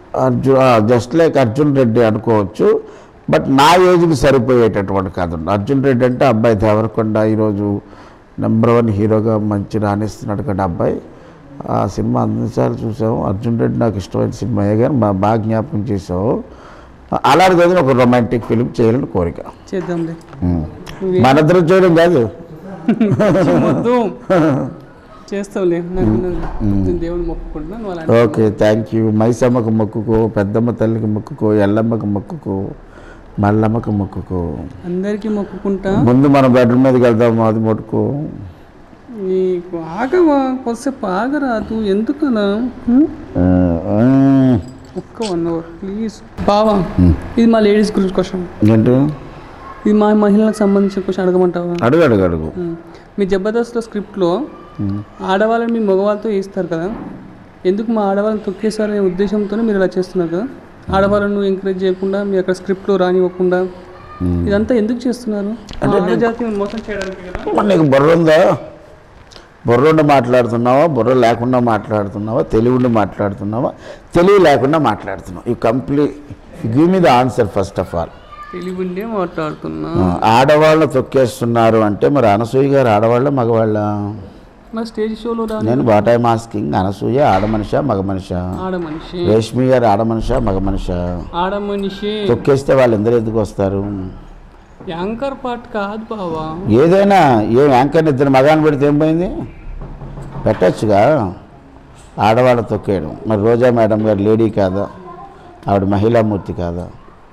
Speaker 3: జస్ట్ లైక్ అర్జున్ రెడ్డి అనుకోవచ్చు, బట్ నా ఏజ్కి సరిపోయేటటువంటి కథ ఉంది. అర్జున్ రెడ్డి అంటే అబ్బాయి దేవరకొండ ఈరోజు నెంబర్ 1 హీరోగా మంచి రాణిస్తున్నాడు కదా అబ్బాయి. ఆ సినిమా అన్నిసార్లు చూసాము. అర్జున్ రెడ్డి నాకు ఇష్టమైన సినిమాయే, కానీ బాగా జ్ఞాపకం చేసావు. అలాంటిది ఏదైనా ఒక రొమాంటిక్ ఫిలిం చేయాలని కోరిక.
Speaker 2: చేద్దాంలే.
Speaker 3: మనిద్దరం చేయడం కాదు,
Speaker 2: చేస్తావులే. దేవుడు మొక్కుకుంటున్నాను.
Speaker 3: Okay, thank you. మైసమ్మకు మొక్కుకో, పెద్దమ్మ తల్లికి మొక్కుకో, ఎల్లమ్మకు మొక్కుకో, మల్లమ్మకు మొక్కుకో,
Speaker 2: అందరికీ మొక్కుకుంటా.
Speaker 3: ముందు మనం బెడ్రూమ్ మీదకి వెళ్దాము, అది మొక్కుకో.
Speaker 2: నీకు ఆగవా? కొద్దిసేపు ఆగరాదు, ఎందుకలా? ఒక్క 1 hour ప్లీజ్ బావా. ఇది మా లేడీస్ గురించి క్వశ్చన్.
Speaker 3: ఏంటి
Speaker 2: ఇది మా మహిళలకు సంబంధించిన క్వశ్చన్ అడగమంటావా?
Speaker 3: అడుగు.
Speaker 2: మీ జబర్దస్త్లో స్క్రిప్ట్లో ఆడవాళ్ళని మీ మగవాళ్ళతో వేస్తారు కదా, ఎందుకు మా ఆడవాళ్ళని తొక్కేసారనే ఉద్దేశంతోనే మీరు ఇలా చేస్తున్నారు కదా? ఆడవాళ్ళను ఎంకరేజ్ చేయకుండా మీరు అక్కడ స్క్రిప్ట్లో రానివ్వకుండా ఇదంతా ఎందుకు చేస్తున్నారు? ఆడజాతిని మోసం చేయడానికి కదా.
Speaker 3: నీకు బుర్ర ఉందా? బుర్ర ఉండి మాట్లాడుతున్నావా, బుర్ర లేకుండా మాట్లాడుతున్నావా, తెలివి ఉండి మాట్లాడుతున్నావా, తెలివి లేకుండా మాట్లాడుతున్నావు? You complete give me the answer first of all.
Speaker 2: తెలివి ఉండే మాట్లాడుతున్నా.
Speaker 3: ఆడవాళ్ళు తొక్కేస్తున్నారు అంటే మరి అనసూయ గారు ఆడవాళ్ళ మగవాళ్ళ?
Speaker 2: మరి స్టేజ్ షోలో
Speaker 3: నేను వాట్ ఐఎమ్ ఆస్కింగ్, అనసూయ ఆడ మనిషా మగ మనిషా?
Speaker 2: ఆడమనిషి.
Speaker 3: రేష్మి గారు ఆడ మనిషా మగ మనిషా?
Speaker 2: ఆడమనిషి.
Speaker 3: తొక్కేస్తే వాళ్ళు ఎందరు ఎందుకు వస్తారు?
Speaker 2: యాంకర్ పార్ట్ కాదు బావా.
Speaker 3: ఏదైనా యాంకర్ని ఇద్దరు మగాన్ని పెడితే ఏం పోయింది? పెట్టచ్చుగా. ఆడవాళ్ళ తొక్కేయడం మరి రోజా మేడం గారు లేడీ కాదా? ఆవిడ మహిళామూర్తి కాదా?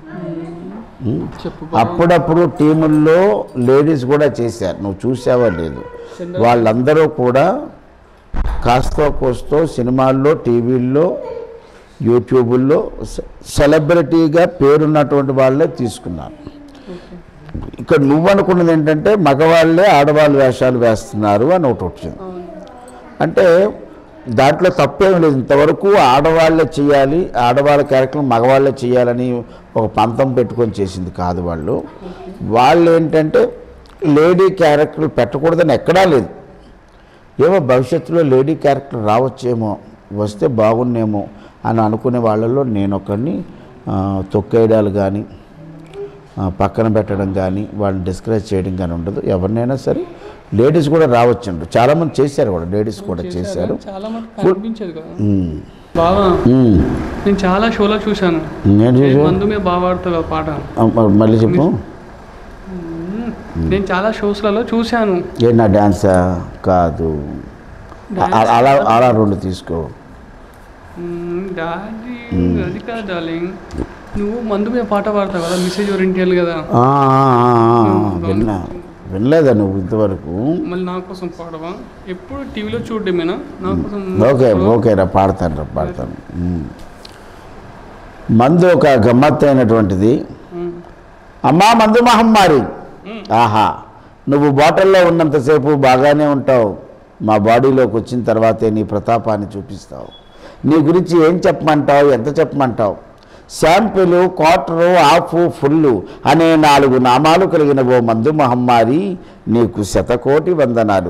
Speaker 3: అప్పుడప్పుడు టీముల్లో లేడీస్ కూడా చేశారు, నువ్వు చూసావా లేదు? వాళ్ళందరూ కూడా కాస్తో కోస్తో సినిమాల్లో, టీవీల్లో, యూట్యూబుల్లో సెలబ్రిటీగా పేరున్నటువంటి వాళ్ళే తీసుకున్నారు. ఇక్కడ నువ్వు అనుకున్నది ఏంటంటే మగవాళ్ళే ఆడవాళ్ళ వేషాలు వేస్తున్నారు అని ఒకటి వచ్చింది. అంటే దాంట్లో తప్పేం లేదు. ఇంతవరకు ఆడవాళ్ళే చేయాలి, ఆడవాళ్ళ క్యారెక్టర్ మగవాళ్ళే చేయాలని ఒక పంతం పెట్టుకొని చేసింది కాదు. వాళ్ళు ఏంటంటే లేడీ క్యారెక్టర్ పెట్టకూడదని ఎక్కడా లేదు. ఏమో భవిష్యత్తులో లేడీ క్యారెక్టర్ రావచ్చేమో, వస్తే బాగున్నేమో అని అనుకునే వాళ్ళల్లో నేను ఒకరిని. తొక్కేయడాలు కానీ పక్కన పెట్టడం కానీ వాళ్ళని డిస్కరేజ్ చేయడం కానీ ఉండదు. ఎవరినైనా సరే లేడీస్ కూడా రావచ్చండి, చాలామంది చేశారు కూడా, లేడీస్ కూడా చేశారు.
Speaker 2: బావా నేను చాలా షోలో చూశాను. మందు మీద బాగా పాడుతావు కదా పాట,
Speaker 3: మళ్ళీ చెప్పు.
Speaker 2: నేను చాలా షోస్లలో చూశాను.
Speaker 3: నా డ్యాన్సా కాదు, అలా రెండు తీసుకో.
Speaker 2: అది కాదు డార్లింగ్, నువ్వు మందు మీద పాట పాడతావు కదా, మెసేజ్ ఓరియంటెడ్ కదా.
Speaker 3: వినలేదా నువ్వు ఇంతవరకు?
Speaker 2: మళ్ళీ నా కోసం పాడవా? ఎప్పుడు టీవీలో చూడమేనా? నా
Speaker 3: కోసం ఓకేరా, పాడతాను. మందు ఒక గమ్మత్తైనటువంటిది. అమ్మా మందు మహమ్మారి, ఆహా నువ్వు బాటిల్లో ఉన్నంతసేపు బాగానే ఉంటావు, మా బాడీలోకి వచ్చిన తర్వాతే నీ ప్రతాపాన్ని చూపిస్తావు. నీ గురించి ఏం చెప్పమంటావు, ఎంత చెప్పమంటావు? శాంపిల్, క్వార్టరు, హాఫ్, ఫుల్లు అనే 4 నామాలు కలిగిన ఓ మందు మహమ్మారి, నీకు శతకోటి వందనాలు.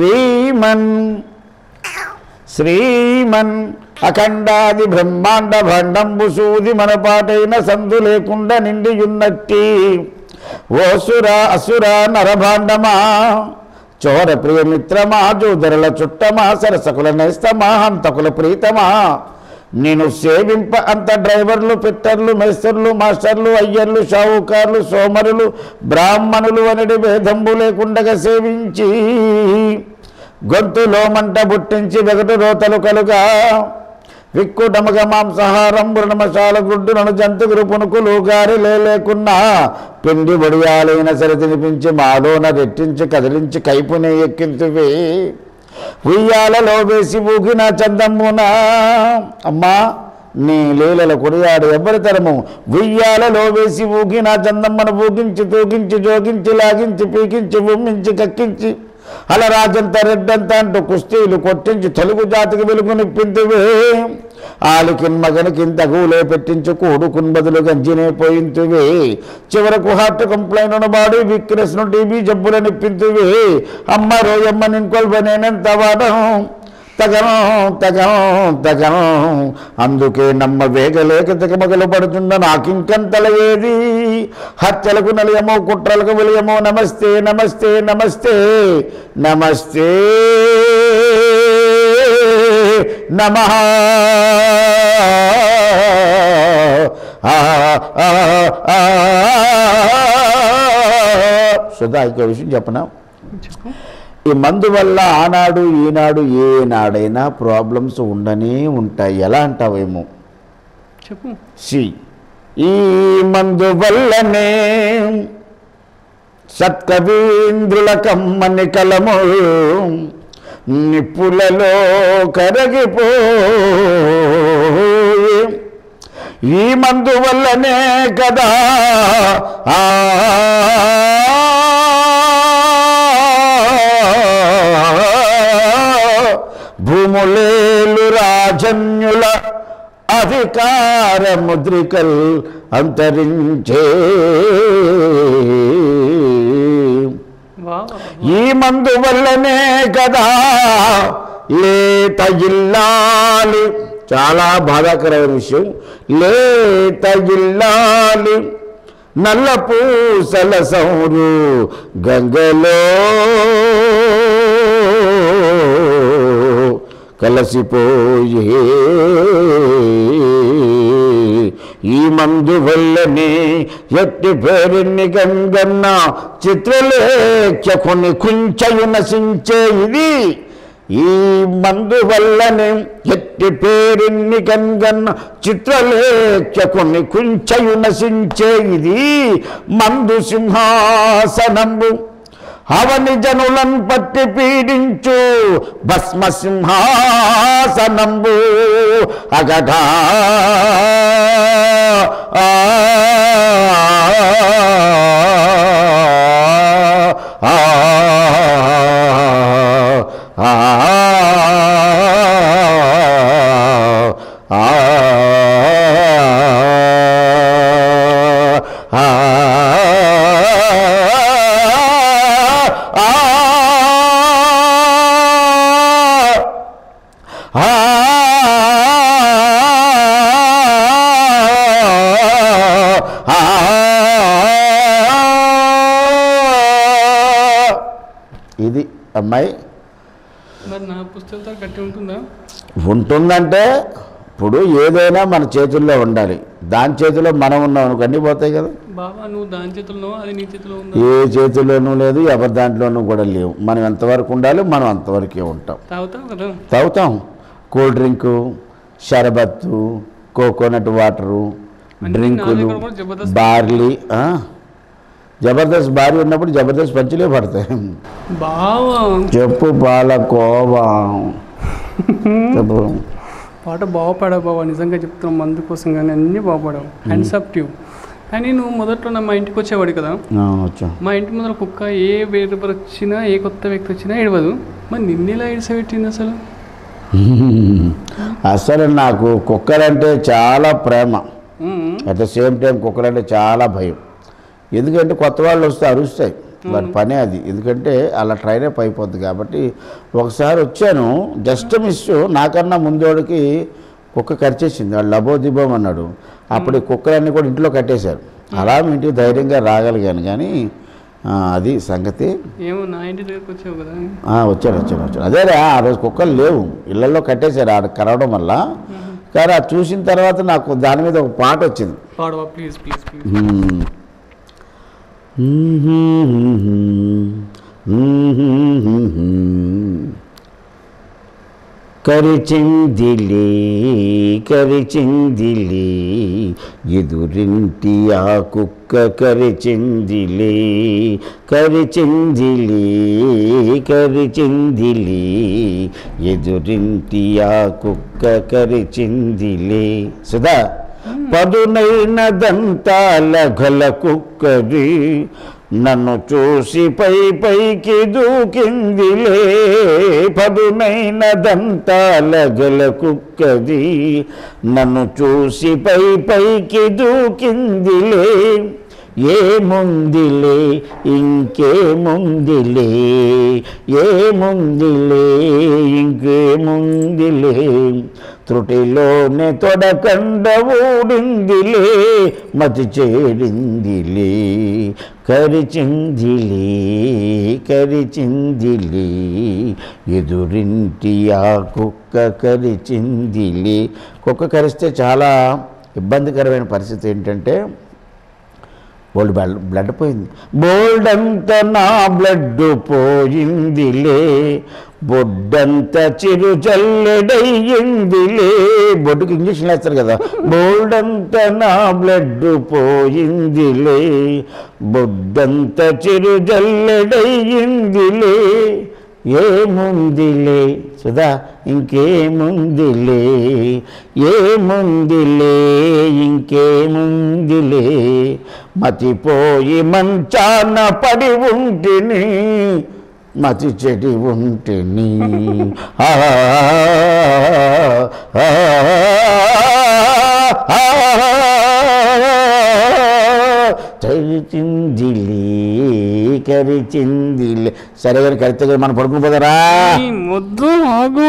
Speaker 3: శ్రీమన్ అఖండాది బ్రహ్మాండ భండంబు సూది మన పాటైన సందు లేకుండా నిండియున్నట్టి ఓసుర అసుర నరభాండమా, చోర ప్రియ మిత్రమా, జోదరుల చుట్టమా, సరసకుల నేస్తమా, హంతకుల ప్రీతమా, నేను సేవింప అంత డ్రైవర్లు, పిట్టర్లు, మేస్తర్లు, మాస్టర్లు, అయ్యర్లు, షావుకార్లు, సోమరులు, బ్రాహ్మణులు అనడి భేదంబు లేకుండగా సేవించి గొంతులో మంట బుట్టించి వెగటు రోతలు కలుగా విక్కు డమగ మాంసాహారం బృణమశాల గుడ్డు నను జంతుగురు పునుకులు గారి లేకున్నా పిండి బొడియాలైన సరి తినిపించి మాలోన రెట్టించి కదిలించి కైపునే ఎక్కింతువే ఉయ్యాలలో వేసి ఊగిన చందమ్మున. అమ్మా నీ లీలల కొడియాడు ఎవరి తరము, ఉయ్యాలలో వేసి ఊగిన చందమ్మను ఊగించి తూగించి జోగించి లాగించి పీకించి ఉమ్మించి కక్కించి అలరాజంత రెడ్డంత అంటూ కుస్తీలు కొట్టించి తెలుగు జాతికి వెలుగునిప్పింతువే. ఆలికిన్ మగనికింత గూలే పెట్టించి కూడుకుని బదులు గంజినే పోయింతువే. చివరకు హార్ట్ కంప్లైంట్ బాడీ వీక్నెస్ ను టీబీ జబ్బుల నిప్పింతువే. అమ్మ రోయమ్మ నిన్కొల్వనేనంత వాడం తగను అందుకే నమ్మ వేగలేక తెగమగలు పడుతున్న నాకింకంతల ఏది. హత్యలకు నలియమో, కుట్రలకు విలియమో, నమస్తే నమస్తే నమస్తే నమస్తే నమః. సుధా ఇంకో విషయం చెప్పనా? ఈ మందు వల్ల ఆనాడు ఈనాడు ఏనాడైనా ప్రాబ్లమ్స్ ఉండనే ఉంటాయి. ఎలా అంటావేమో
Speaker 2: చెప్పు.
Speaker 3: ఈ మందు వల్లనే సత్కవీంద్రుల కమ్మని కలము నిప్పులలో కరగిపోయి ఈ మందు వల్లనే కదా భూములేలు రాజన్యుల అధికార ముద్రికల్ అంతరించే. ఈ మందు వల్లనే కదా లేత ఇల్లాలి, చాలా బాధాకరమైన విషయం, లేత ఇల్లాలి నల్ల పూసల సౌరు గంగలో కలసిపోయే. ఈ మందు వల్లనే ఎట్టి పేరుని గంగన్న చిత్రలేఖ్యకుని కుంచయు నశించే. ఇది ఈ మందు వల్లనే ఎట్టి పేరుని గంగన్న చిత్రలేఖ్యకుని కుంచయు నశించే. ఇది మందు సింహాసనంబు అవని జనులను పట్టి పీడించు భస్మ సింహాసనంబు అగట ఇది అమ్మాయి.
Speaker 2: మరి నా పుస్తకాలతో కట్టి ఉంటుందా?
Speaker 3: ఉంటుందంటే ఇప్పుడు ఏదైనా మన చేతుల్లో ఉండాలి. దాని చేతిలో మనం ఉన్నాం అనుకో అన్నీ పోతాయి కదా.
Speaker 2: బాబా నువ్వు దాని చేతుల్లో, అది నీ చేతిలో ఉందా?
Speaker 3: ఏ చేతిలోనూ లేదు, ఎవరి దాంట్లోనూ కూడా లేవు. మనం ఎంతవరకు ఉండాలి మనం అంతవరకే ఉంటాం.
Speaker 2: తాగుతావు కదా?
Speaker 3: తాగుతాం. కూల్ డ్రింకు, షరబత్తు, కోకోనట్ వాటరు, డ్రింకులు, బార్లీ. జబర్దస్త్ భారీ ఉన్నప్పుడు జబర్దస్త్ పంచులే పడతాయి.
Speaker 2: బావా
Speaker 3: చెప్పు పాలకోవా. చెప్పు.
Speaker 2: పాట బాగుపడావు బాబా, నిజంగా చెప్తున్నాం. మందు కోసం కానీ అన్నీ బాగుపడావు. Hands up to. కానీ నువ్వు మొదట్లో మా ఇంటికి వచ్చేవాడు కదా, మా ఇంటి ముందర కుక్క ఏ వేరు వచ్చినా ఏ కొత్త వ్యక్తి వచ్చినా ఏడవదు. మరి నిన్నెలా ఏడ్చబెట్టింది అసలు?
Speaker 3: అసలు నాకు కుక్కలంటే చాలా ప్రేమ, అట్ ద సేమ్ టైం కుక్కలంటే చాలా భయం. ఎందుకంటే కొత్త వాళ్ళు వస్తే అరుస్తాయి, వాటి పనే అది. ఎందుకంటే అలా ట్రైన్ అప్ అయిపోద్ది కాబట్టి. ఒకసారి వచ్చాను, జస్ట్ మిస్, నాకన్నా ముందోడికి కుక్క కరిచేసింది. వాడు లబో దిబోం అన్నాడు. అప్పుడు ఈ కుక్కలన్నీ కూడా ఇంట్లో కట్టేశారు. అలా మీ ఇంటికి ధైర్యంగా రాగలిగాను. కానీ అది సంగతి.
Speaker 2: ఏమో నా ఇంటి దగ్గరకు వచ్చావు కదా?
Speaker 3: వచ్చాడు. అదేరా ఆ రోజు కుక్కలు లేవు, ఇళ్లలో కట్టేశారు ఆడ కరవడం వల్ల. కానీ అది చూసిన తర్వాత నాకు దాని మీద ఒక పాట వచ్చింది.
Speaker 2: పాడవా ప్లీజ్ ప్లీజ్ ప్లీజ్.
Speaker 3: కరిచిందిలే కరిచిందిలే ఎదురింటి ఆ కుక్క కరిచిందిలే కరిచిందిలే కరిచిందిలే ఎదురింటి ఆ కుక్క కరిచిందిలే. సుధా పదునైన దంతాల గల కుక్కది నన్ను చూసి పైకి దూకిందిలే. పదునైన దంతాల గల కుక్కది నన్ను చూసి పైకి దూకిందిలే. ఏముందిలే ఇంకేముందిలే ఏముందిలే ఇంకేముందిలే త్రుటిలోనే తొడకండ ఊడిందిలే మతి చేడిందిలే. కరిచిందిలే కరిచిందిలే ఎదురింటి ఆ కుక్క కరిచిందిలే. కుక్క కరిస్తే చాలా ఇబ్బందికరమైన పరిస్థితి ఏంటంటే బోల్డ్ బ్లడ్ పోయింది. బోల్డంత నా బ్లడ్ పోయిందిలే బొడ్డంత చిరు జల్లెడయ్యిందిలే. బొడ్డుకి ఇంజక్షన్ వేస్తారు కదా. బోల్డంత నా బ్లడ్ పోయిందిలే బొడ్డంత చిరు జల్లెడయ్యిందిలే. ఏముందిలే సుధా ఇంకేముందిలే ఏముందిలే ఇంకేముందిలే మతిపోయి మంచాన పడి ఉంటిని మతి చెడి ఉంటిని చరిచిందిలే కరిచిందిలే. సరే గారు కరెక్ట్గా మనం పడుకుని పోదారా?
Speaker 2: వద్దు ఆగు,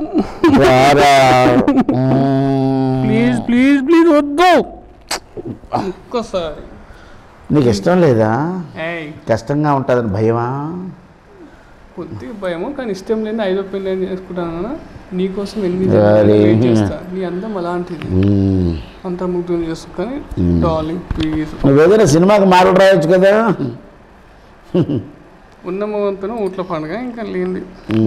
Speaker 2: ప్లీజ్ ప్లీజ్ ప్లీజ్ వద్దు. ఒక్కసారి
Speaker 3: నీకు ఇష్టం లేదా? కష్టంగా ఉంటుందని భయమా?
Speaker 2: కొద్దిగా భయము, కానీ ఇష్టం లేని 5వ పెళ్ళి చేసుకుంటాను. నీకోసం ఎన్ని చేస్తా, నీ అందం అలాంటిది, అంత ముగ్గురు చేస్తా. కానీ డార్లింగ్ ప్లీజ్,
Speaker 3: నువ్వు ఏదైనా సినిమాకి మాటలు రాయొచ్చు కదా.
Speaker 2: ఉన్న మొత్తం ఊట్ల పండుగ ఇంకా లేనిది.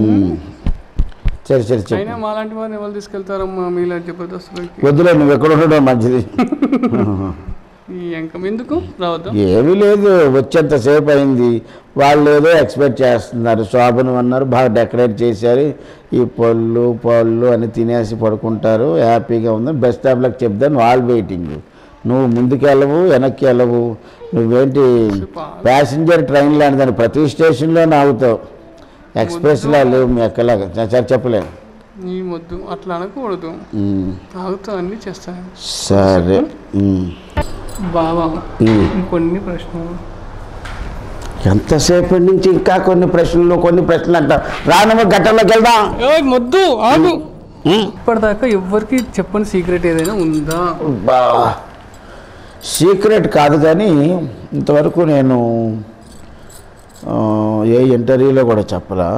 Speaker 3: సరే సరే
Speaker 2: అయినా మాలాంటి వారిని ఎవరు తీసుకెళ్తారమ్మా మీలాంటి జబర్దస్తులకి?
Speaker 3: వద్దులే, నువ్వు ఎక్కడ ఉండడం మంచిది.
Speaker 2: ఈ అంకం ఎందుకు రావద్దు?
Speaker 3: ఏమీ లేదు, వచ్చేంతసేపు అయింది. వాళ్ళు ఏదో ఎక్స్పెక్ట్ చేస్తున్నారు. శోభను అన్నారు, బాగా డెకరేట్ చేశారు, ఈ పళ్ళు అని తినేసి పడుకుంటారు, హ్యాపీగా ఉంది. బస్ స్టాప్లకు చెప్దాను, వాళ్ళు వెయిటింగ్. నువ్వు ముందుకు వెళ్ళవు, వెనక్కి వెళ్ళవు. నువ్వేంటి ప్యాసింజర్ ట్రైన్ లాంటిదని ప్రతి స్టేషన్లో ఆగుతావు. ఎక్స్ప్రెస్లా లేవు మీ ఎక్కలాగా. సరే చెప్పలేను.
Speaker 2: నీ వద్దు, అట్లా అనకూడదు. తాగుతా అన్నీ చేస్తాను.
Speaker 3: సరే
Speaker 2: బావా, ఇంకొన్ని ప్రశ్నలు.
Speaker 3: ఎంతసేపటి నుంచి ఇంకా కొన్ని ప్రశ్నలు అంట. రానమ్మ గట్టంలోకి వెళ్దాం.
Speaker 2: వద్దు ఆగు. ఇప్పటిదాకా ఎవ్వరికి చెప్పని సీక్రెట్ ఏదైనా ఉందా?
Speaker 3: సీక్రెట్ కాదు, కానీ ఇంతవరకు నేను ఏ ఇంటర్వ్యూలో కూడా చెప్పలా.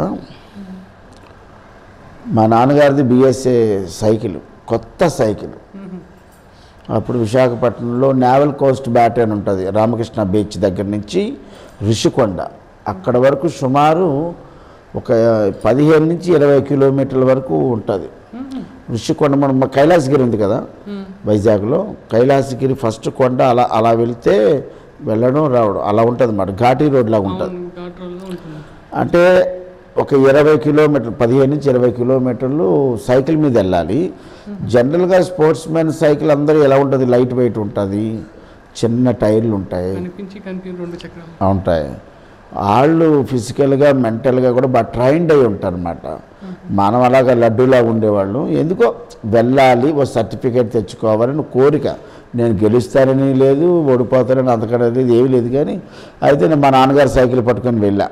Speaker 3: మా నాన్నగారిది బిఎస్ఏ సైకిల్, కొత్త సైకిల్. అప్పుడు విశాఖపట్నంలో నేవల్ కోస్ట్ బ్యాటరీ ఉంటుంది, రామకృష్ణ బీచ్ దగ్గర నుంచి ఋషికొండ అక్కడ వరకు సుమారు ఒక 15 నుంచి 20 కిలోమీటర్ల వరకు ఉంటుంది. ఋషికొండ మన కైలాసగిరి ఉంది కదా వైజాగ్లో, కైలాసగిరి ఫస్ట్ కొండ అలా వెళ్తే వెళ్ళడం రావడం అలా ఉంటుంది అన్నమాట. ఘాటీ రోడ్ లాగా ఉంటుంది. అంటే ఒక 20 కిలోమీటర్లు, 15 నుంచి 20 కిలోమీటర్లు సైకిల్ మీద వెళ్ళాలి. జనరల్గా స్పోర్ట్స్ మ్యాన్ సైకిల్ అందరూ ఎలా ఉంటుంది, లైట్ వెయిట్ ఉంటుంది, చిన్న టైర్లు ఉంటాయి. వాళ్ళు ఫిజికల్గా మెంటల్గా కూడా బాగా ట్రైన్డ్ అయి ఉంటారు అన్నమాట. మనం అలాగా లడ్డూలా ఉండేవాళ్ళు. ఎందుకో వెళ్ళాలి, ఓ సర్టిఫికేట్ తెచ్చుకోవాలని కోరిక. నేను గెలుస్తానని లేదు, ఓడిపోతానని అంతకనేది ఏమీ లేదు. కానీ అయితే నేను మా నాన్నగారు సైకిల్ పట్టుకొని వెళ్ళా.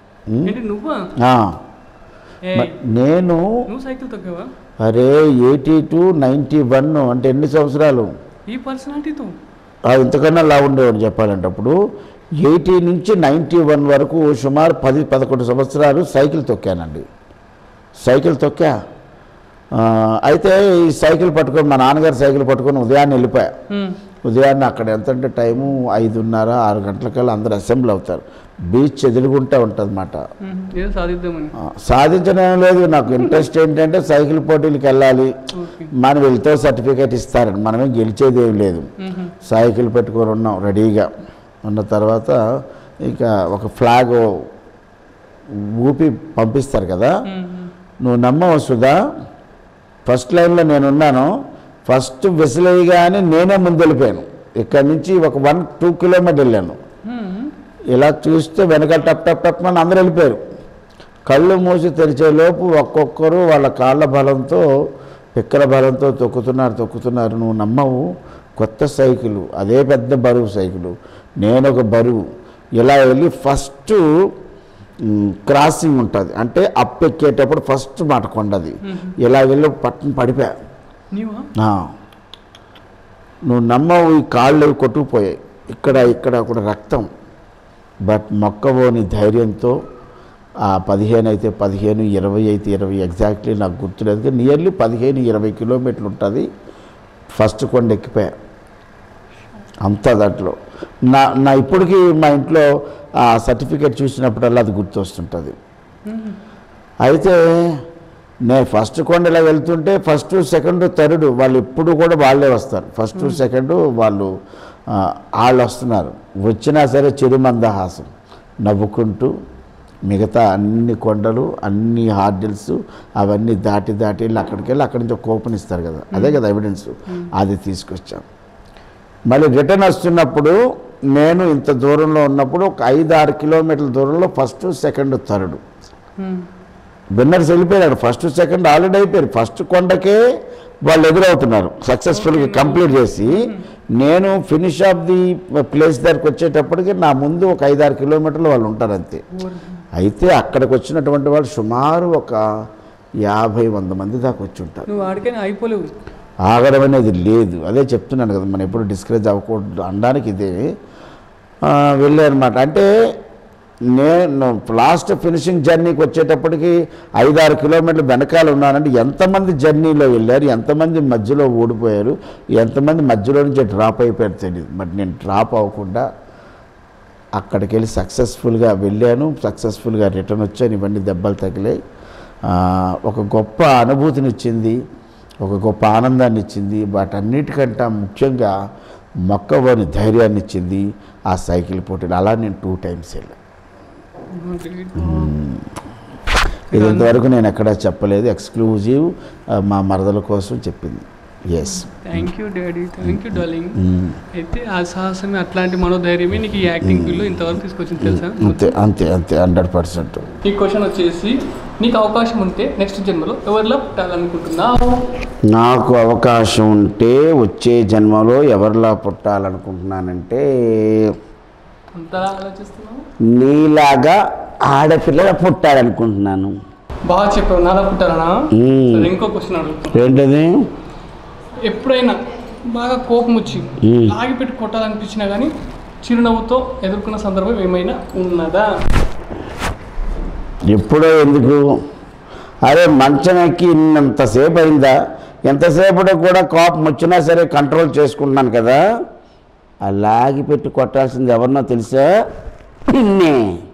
Speaker 3: నేను అరే 82 91 అంటే ఎన్ని సంవత్సరాలు, ఇంతకన్నా లా ఉండేవాడు చెప్పాలంటే. అప్పుడు 80 నుంచి 91 వరకు సుమారు 10-11 సంవత్సరాలు సైకిల్ తొక్కానండి. సైకిల్ తొక్కా. అయితే ఈ సైకిల్ పట్టుకొని మా నాన్నగారు సైకిల్ పట్టుకొని ఉదయాన్నే వెళ్ళిపోయా. ఉదయాన్నే అక్కడ ఎంత అంటే టైము 5:30-6 గంటలకల్లా అందరూ అసెంబ్లీ అవుతారు. బీచ్ ఎదురుగుంటూ ఉంటుంది అన్నమాట. సాధించడం లేదు, నాకు ఇంట్రెస్ట్ ఏంటంటే సైకిల్ పోటీలకు వెళ్ళాలి, మనం వెళ్తే సర్టిఫికేట్ ఇస్తారని. మనమేం గెలిచేది ఏం లేదు. సైకిల్ పెట్టుకొని ఉన్నాం రెడీగా ఉన్న తర్వాత ఇక ఒక ఫ్లాగ్ ఊపి పంపిస్తారు కదా. నువ్వు నమ్మవు సుధా, ఫస్ట్ లైన్లో నేనున్నాను. ఫస్ట్ విసిలేయగానే నేనే ముందు వెళ్ళిపోయాను. ఇక్కడ నుంచి ఒక 1-2 కిలోమీటర్ వెళ్ళాను. ఇలా చూస్తే వెనకాల టప్ టప్ టప్ అని అందరూ వెళ్ళిపోయారు. కళ్ళు మూసి తెరిచేలోపు ఒక్కొక్కరు వాళ్ళ కాళ్ళ బలంతో, పిక్కల బలంతో తొక్కుతున్నారు. నువ్వు నమ్మవు, కొత్త సైకిలు, అదే పెద్ద బరువు సైకిలు, నేను ఒక బరువు. ఇలా వెళ్ళి ఫస్ట్ క్రాసింగ్ ఉంటుంది, అంటే అప్ ఎక్కేటప్పుడు ఫస్ట్ మాట కొండది. ఇలా వెళ్ళి పట్టుని పడిపోయా. నువ్వు నమ్మవు, ఈ కాళ్ళు కొట్టుకుపోయాయి, ఇక్కడ కూడా రక్తం. బట్ మొక్కవోని ధైర్యంతో ఆ 15 అయితే 15, 20 అయితే 20, ఎగ్జాక్ట్లీ నాకు గుర్తులేదు, నియర్లీ 15-20 కిలోమీటర్లు ఉంటుంది. ఫస్ట్ కొండ ఎక్కిపోయా అంతా. దాంట్లో నా ఇప్పటికీ మా ఇంట్లో ఆ సర్టిఫికేట్ చూసినప్పుడల్లా అది గుర్తొస్తుంటుంది. అయితే నేను ఫస్ట్ కొండలో వెళ్తుంటే ఫస్ట్, సెకండ్, థర్డ్ వాళ్ళు ఎప్పుడు కూడా వాళ్ళే వస్తారు. ఫస్ట్, సెకండ్ వాళ్ళు వస్తున్నారు. వచ్చినా సరే చిరుమందహాసం నవ్వుకుంటూ మిగతా అన్ని కొండలు అన్ని హార్డిల్స్ అవన్నీ దాటి వెళ్ళి అక్కడికి వెళ్ళి అక్కడి నుంచి ఒక కూపన్ ఇస్తారు కదా, అదే కదా ఎవిడెన్స్, అది తీసుకొచ్చాం. మళ్ళీ రిటర్న్ వస్తున్నప్పుడు నేను ఇంత దూరంలో ఉన్నప్పుడు ఒక 5-6 కిలోమీటర్ల దూరంలో ఫస్ట్ సెకండ్ థర్డ్ విన్నర్స్ వెళ్ళిపోయారు. ఫస్ట్ సెకండ్ ఆల్రెడీ అయిపోయారు. ఫస్ట్ కొండకే వాళ్ళు ఎదురవుతున్నారు సక్సెస్ఫుల్గా కంప్లీట్ చేసి. నేను ఫినిష్ ఆఫ్ ది ప్లేస్ దగ్గరికి వచ్చేటప్పటికి నా ముందు ఒక 5-6 కిలోమీటర్లు వాళ్ళు ఉంటారు అంతే. అయితే అక్కడికి వచ్చినటువంటి వాళ్ళు సుమారు ఒక 50-100 మంది దాకా వచ్చి ఉంటారు.
Speaker 2: నువ్వు ఆడికైనా అయిపోలేవు,
Speaker 3: ఆగడం అనేది లేదు. అదే చెప్తున్నాను కదా, మనం ఎప్పుడు డిస్కరేజ్ అవ్వకూడదు అనడానికి ఇదే వెళ్ళారనమాట. అంటే నేను లాస్ట్ ఫినిషింగ్ జర్నీకి వచ్చేటప్పటికి 5-6 కిలోమీటర్లు వెనకాల ఉన్నానంటే ఎంతమంది జర్నీలో వెళ్ళారు, ఎంతమంది మధ్యలో ఓడిపోయారు, ఎంతమంది మధ్యలో నుంచి డ్రాప్ అయిపోయారు తెలియదు. బట్ నేను డ్రాప్ అవ్వకుండా అక్కడికి వెళ్ళి సక్సెస్ఫుల్గా వెళ్ళాను, సక్సెస్ఫుల్గా రిటర్న్ వచ్చాను. ఇవన్నీ దెబ్బలు తగిలాయి. ఒక గొప్ప అనుభూతినిచ్చింది, ఒక గొప్ప ఆనందాన్ని ఇచ్చింది. వాటన్నిటికంటే ముఖ్యంగా మొక్కవని ధైర్యాన్ని ఇచ్చింది ఆ సైకిల్ పోటీలు. అలా నేను 2 times వెళ్ళాను. ఇది ఇంతవరకు నేను ఎక్కడా చెప్పలేదు, ఎక్స్క్లూజివ్ మా మరదల కోసం చెప్పింది. Yes,
Speaker 2: thank you daddy, thank you darling. అయితే ఆ సాహసమే, అట్లాంటి మనోధైర్యమే నీకు ఈ యాక్టింగ్ ఫీల్డ్లో ఇంతవరకు తీసుకొచ్చింది తెలుసా?
Speaker 3: అంతే 100%.
Speaker 2: ఈ క్వశ్చన్ వచ్చేసి, నీకు అవకాశం ఉంటే నెక్స్ట్ జన్మలో ఎవరిలా పుట్టాలనుకుంటున్నావు?
Speaker 3: నాకు అవకాశం ఉంటే వచ్చే జన్మలో ఎవరిలా పుట్టాలనుకుంటున్నానంటే
Speaker 2: అంతలా ఆలోచిస్తున్నావు?
Speaker 3: నీలాగా ఆడపిల్లల పుట్టాలనుకుంటున్నాను.
Speaker 2: బాగా చెప్పావు, నాలా పుట్టాలనా? ఇంకో క్వశ్చన్ అడుగుతాను.
Speaker 3: ఏంటది?
Speaker 2: ఎప్పుడైనా బాగా కోపం వచ్చి ఆగిపెట్టి కొట్టాలనిపించినా కానీ చిరునవ్వుతో ఎదుర్కొన్న సందర్భం ఏమైనా ఉన్నదా?
Speaker 3: ఎప్పుడో ఎందుకు, అరే మంచం ఎక్కి ఇంతసేపు అయిందా, ఎంతసేపటి కూడా కోపం వచ్చినా సరే కంట్రోల్ చేసుకుంటున్నాను కదా. అలాగి పెట్టి కొట్టాల్సింది ఎవరినో తెలుసా? నిన్నే.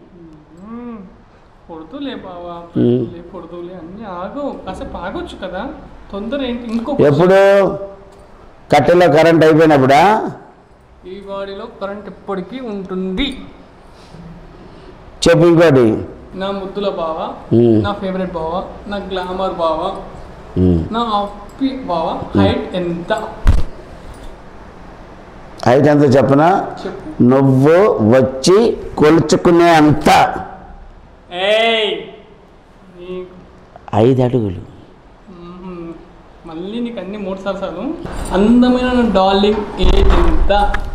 Speaker 2: కొడుతులే బావా, కొడుతులే అన్నీ ఆగు, కాసేపు ఆగొచ్చు కదా, తొందర ఏంటి? ఇంకో
Speaker 3: ఎప్పుడు? కట్టెలో కరెంట్ అయిపోయినప్పుడా?
Speaker 2: ఈ బాడీలో కరెంట్ ఎప్పటికీ ఉంటుంది.
Speaker 3: చెప్పు ఇంకోటి.
Speaker 2: నా ముద్దుల బావ, నా ఫేవరెట్ బావ, నా గ్లామర్ బావ, నా అప్పి బావ హైట్ ఎంత?
Speaker 3: హైట్ ఎంత చెప్పనా? నువ్వు వచ్చి కొలుచుకునే అంత 5 అడుగులు.
Speaker 2: మళ్ళీ నీకు అన్ని 3 సార్లు. అందమైన డార్లింగ్ ఏజ్ ఎంత?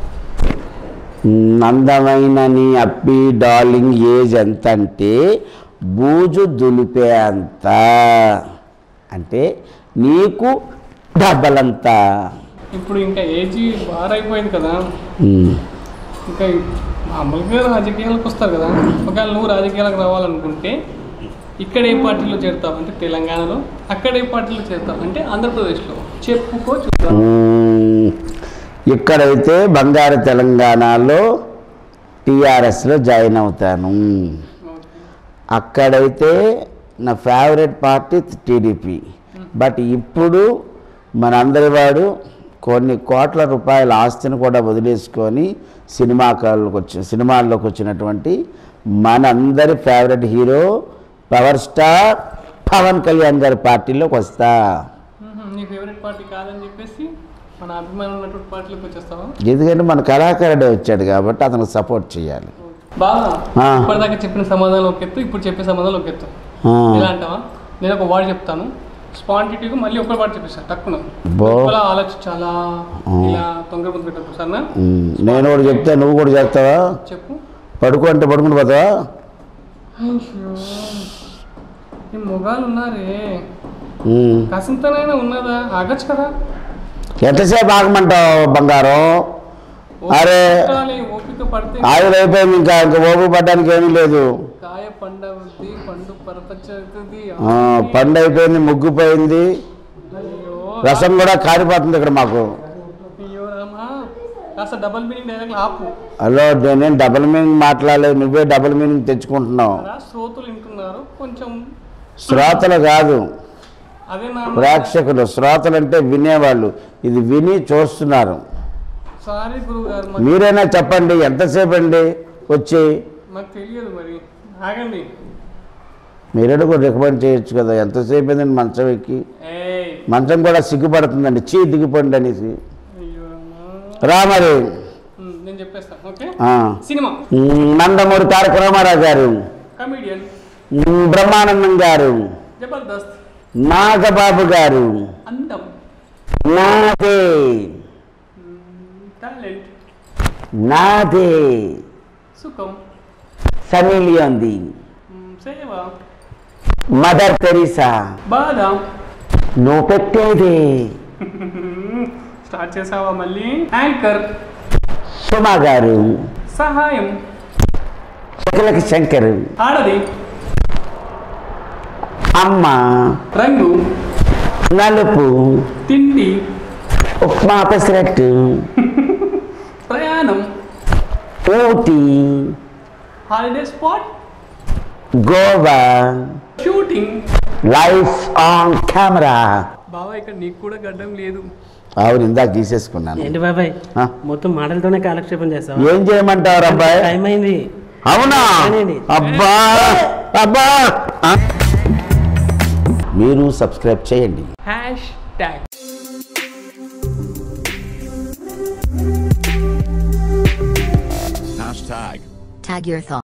Speaker 3: అందమైన నీ అప్పి డార్లింగ్ ఏజ్ ఎంత అంటే బూజు దులిపే అంత, అంటే నీకు డబ్బలంతా.
Speaker 2: ఇప్పుడు ఇంకా ఏజ్ బారైపోయింది కదా, ఇంకా మామూలుగా రాజకీయాలకు వస్తారు కదా. ఒకవేళ నువ్వు రాజకీయాలకు రావాలనుకుంటే ఇక్కడ ఏ పార్టీలో చేరుతావు అంటే తెలంగాణలో, అక్కడ ఏ పార్టీలో చేరుతావు అంటే ఆంధ్రప్రదేశ్లో, చెప్పుకో చూద్దాం.
Speaker 3: ఇక్కడైతే బంగారు తెలంగాణలో టీఆర్ఎస్లో జాయిన్ అవుతాను. అక్కడైతే నా ఫేవరెట్ పార్టీ టీడీపీ. బట్ ఇప్పుడు మనందరి వాడు కొన్ని కోట్ల రూపాయల ఆస్తిని కూడా వదిలేసుకొని సినిమాల్లోకి వచ్చినటువంటి మనందరి favourite hero power star Pawan Kalyan గారి పార్టీలోకి వస్తా.
Speaker 2: నీ ఫేవరెట్ పార్టీ కాదని చెప్పేసి మన అభిమానం ఉన్నటువంటి పార్టీలోకి వచ్చేస్తావా?
Speaker 3: ఎందుకంటే మన కళాకారుడే వచ్చాడు కాబట్టి అతనికి సపోర్ట్ చేయాలి.
Speaker 2: బాగా ఇప్పటిదాకా చెప్పిన సమాధానం ఒక ఎత్తు, ఇప్పుడు చెప్పే సమాధానం ఒక ఎత్తు. ఎలా అంటావా? నేను ఒక వర్డ్ చెప్తాను, స్పాంటిటీగా మళ్ళీ ఒక వర్డ్ చెప్పేస్తాను. తక్కువ ఆలోచించాలా, ఇలా తొందర ముందు పెట్టదు సరేనా?
Speaker 3: నేను కూడా చెప్తా, నువ్వు కూడా చెప్తావా?
Speaker 2: చెప్పు.
Speaker 3: పడుకో అంటే పడుకుని పోతావా?
Speaker 2: ఈ మొగాలు ఉన్నారే, కసింతనైనా ఉన్నదా? ఆగచ్చు కదా.
Speaker 3: ఎంతసేపు ఆగమంటావు బంగారం? అరే
Speaker 2: ఓపిక పడితే
Speaker 3: ఆయుధ అయిపోయింది, ఇంకా ఓపిక పడడానికి ఏమీ లేదు.
Speaker 2: కాయ పండుద్ది, పండు పరపచ్చుతుంది.
Speaker 3: పండు అయిపోయింది, ముగ్గుపోయింది, రసం కూడా కారిపోతుంది ఇక్కడ మాకు.
Speaker 2: అయ్యో రామా, కాస్త డబల్ మీనింగ్ డైలాగ్ ఆపు.
Speaker 3: హలో, నేను డబల్ మీనింగ్ మాట్లాడలేదు, నువ్వే డబల్ మీనింగ్ తెచ్చుకుంటున్నావు.
Speaker 2: శ్రోతలు వింటున్నారు కొంచెం.
Speaker 3: శ్రోతలు కాదు, ప్రేక్షకులు. శ్రోతలు అంటే వినేవాళ్ళు, ఇది విని చూస్తున్నారు.
Speaker 2: సారీ గురువు గారు,
Speaker 3: మీరైనా చెప్పండి ఎంతసేపు అండి వచ్చి?
Speaker 2: నాకు తెలియదు మరి, ఆగండి.
Speaker 3: మీరేడు కూడా రికమెండ్ చేయొచ్చు కదా, ఎంతసేపు అయిందండి మంచం ఎక్కి. మంచం కూడా సిగ్గుపడుతుందండి, దిగిపోండి అనేసి. రా మరి
Speaker 2: నేను చెప్పేస్తాను. ఓకే.
Speaker 3: సినిమా నందమూరి తారక రామారావు గారు,
Speaker 2: కమెడియన్
Speaker 3: బ్రహ్మానందం గారు,
Speaker 2: జబర్దస్త్
Speaker 3: నాగబాబు గారు,
Speaker 2: అందం
Speaker 3: నాదే
Speaker 2: టాలెంట్
Speaker 3: నాదే,
Speaker 2: సుఖం
Speaker 3: సన్నీ లియోన్ది,
Speaker 2: సేవ
Speaker 3: మదర్ తెరీసా,
Speaker 2: బాధ.
Speaker 3: నువ్వు పెట్టేది.
Speaker 2: స్టార్ట్ చేసావా మళ్ళీ? యాంకర్
Speaker 3: సుమా గారు,
Speaker 2: సహాయం
Speaker 3: శకలక శంకర్,
Speaker 2: ఆడది,
Speaker 3: అమ్మ,
Speaker 2: రంగు,
Speaker 3: నలుపు,
Speaker 2: తిండి,
Speaker 3: ఉప్మా పెసరట్టు,
Speaker 2: ప్రయాణం,
Speaker 3: Ooty,
Speaker 2: holiday spot,
Speaker 3: Goa,
Speaker 2: shooting,
Speaker 3: life on camera.
Speaker 2: బావా ఇక్కడ నీకు కూడా గడ్డం లేదు.
Speaker 3: అవును, ఇందాక తీసేసుకున్నాను.
Speaker 4: ఏంటి బాబాయ్ మొత్తం మాటలతోనే కాలక్షేపం చేస్తావా?
Speaker 3: ఏం చేయమంటారు అబ్బాయి?
Speaker 4: టైం అయింది.
Speaker 3: అవునా? అబ్బా అబ్బా. మీరు సబ్స్క్రైబ్ చేయండి.
Speaker 5: Tag your thoughts.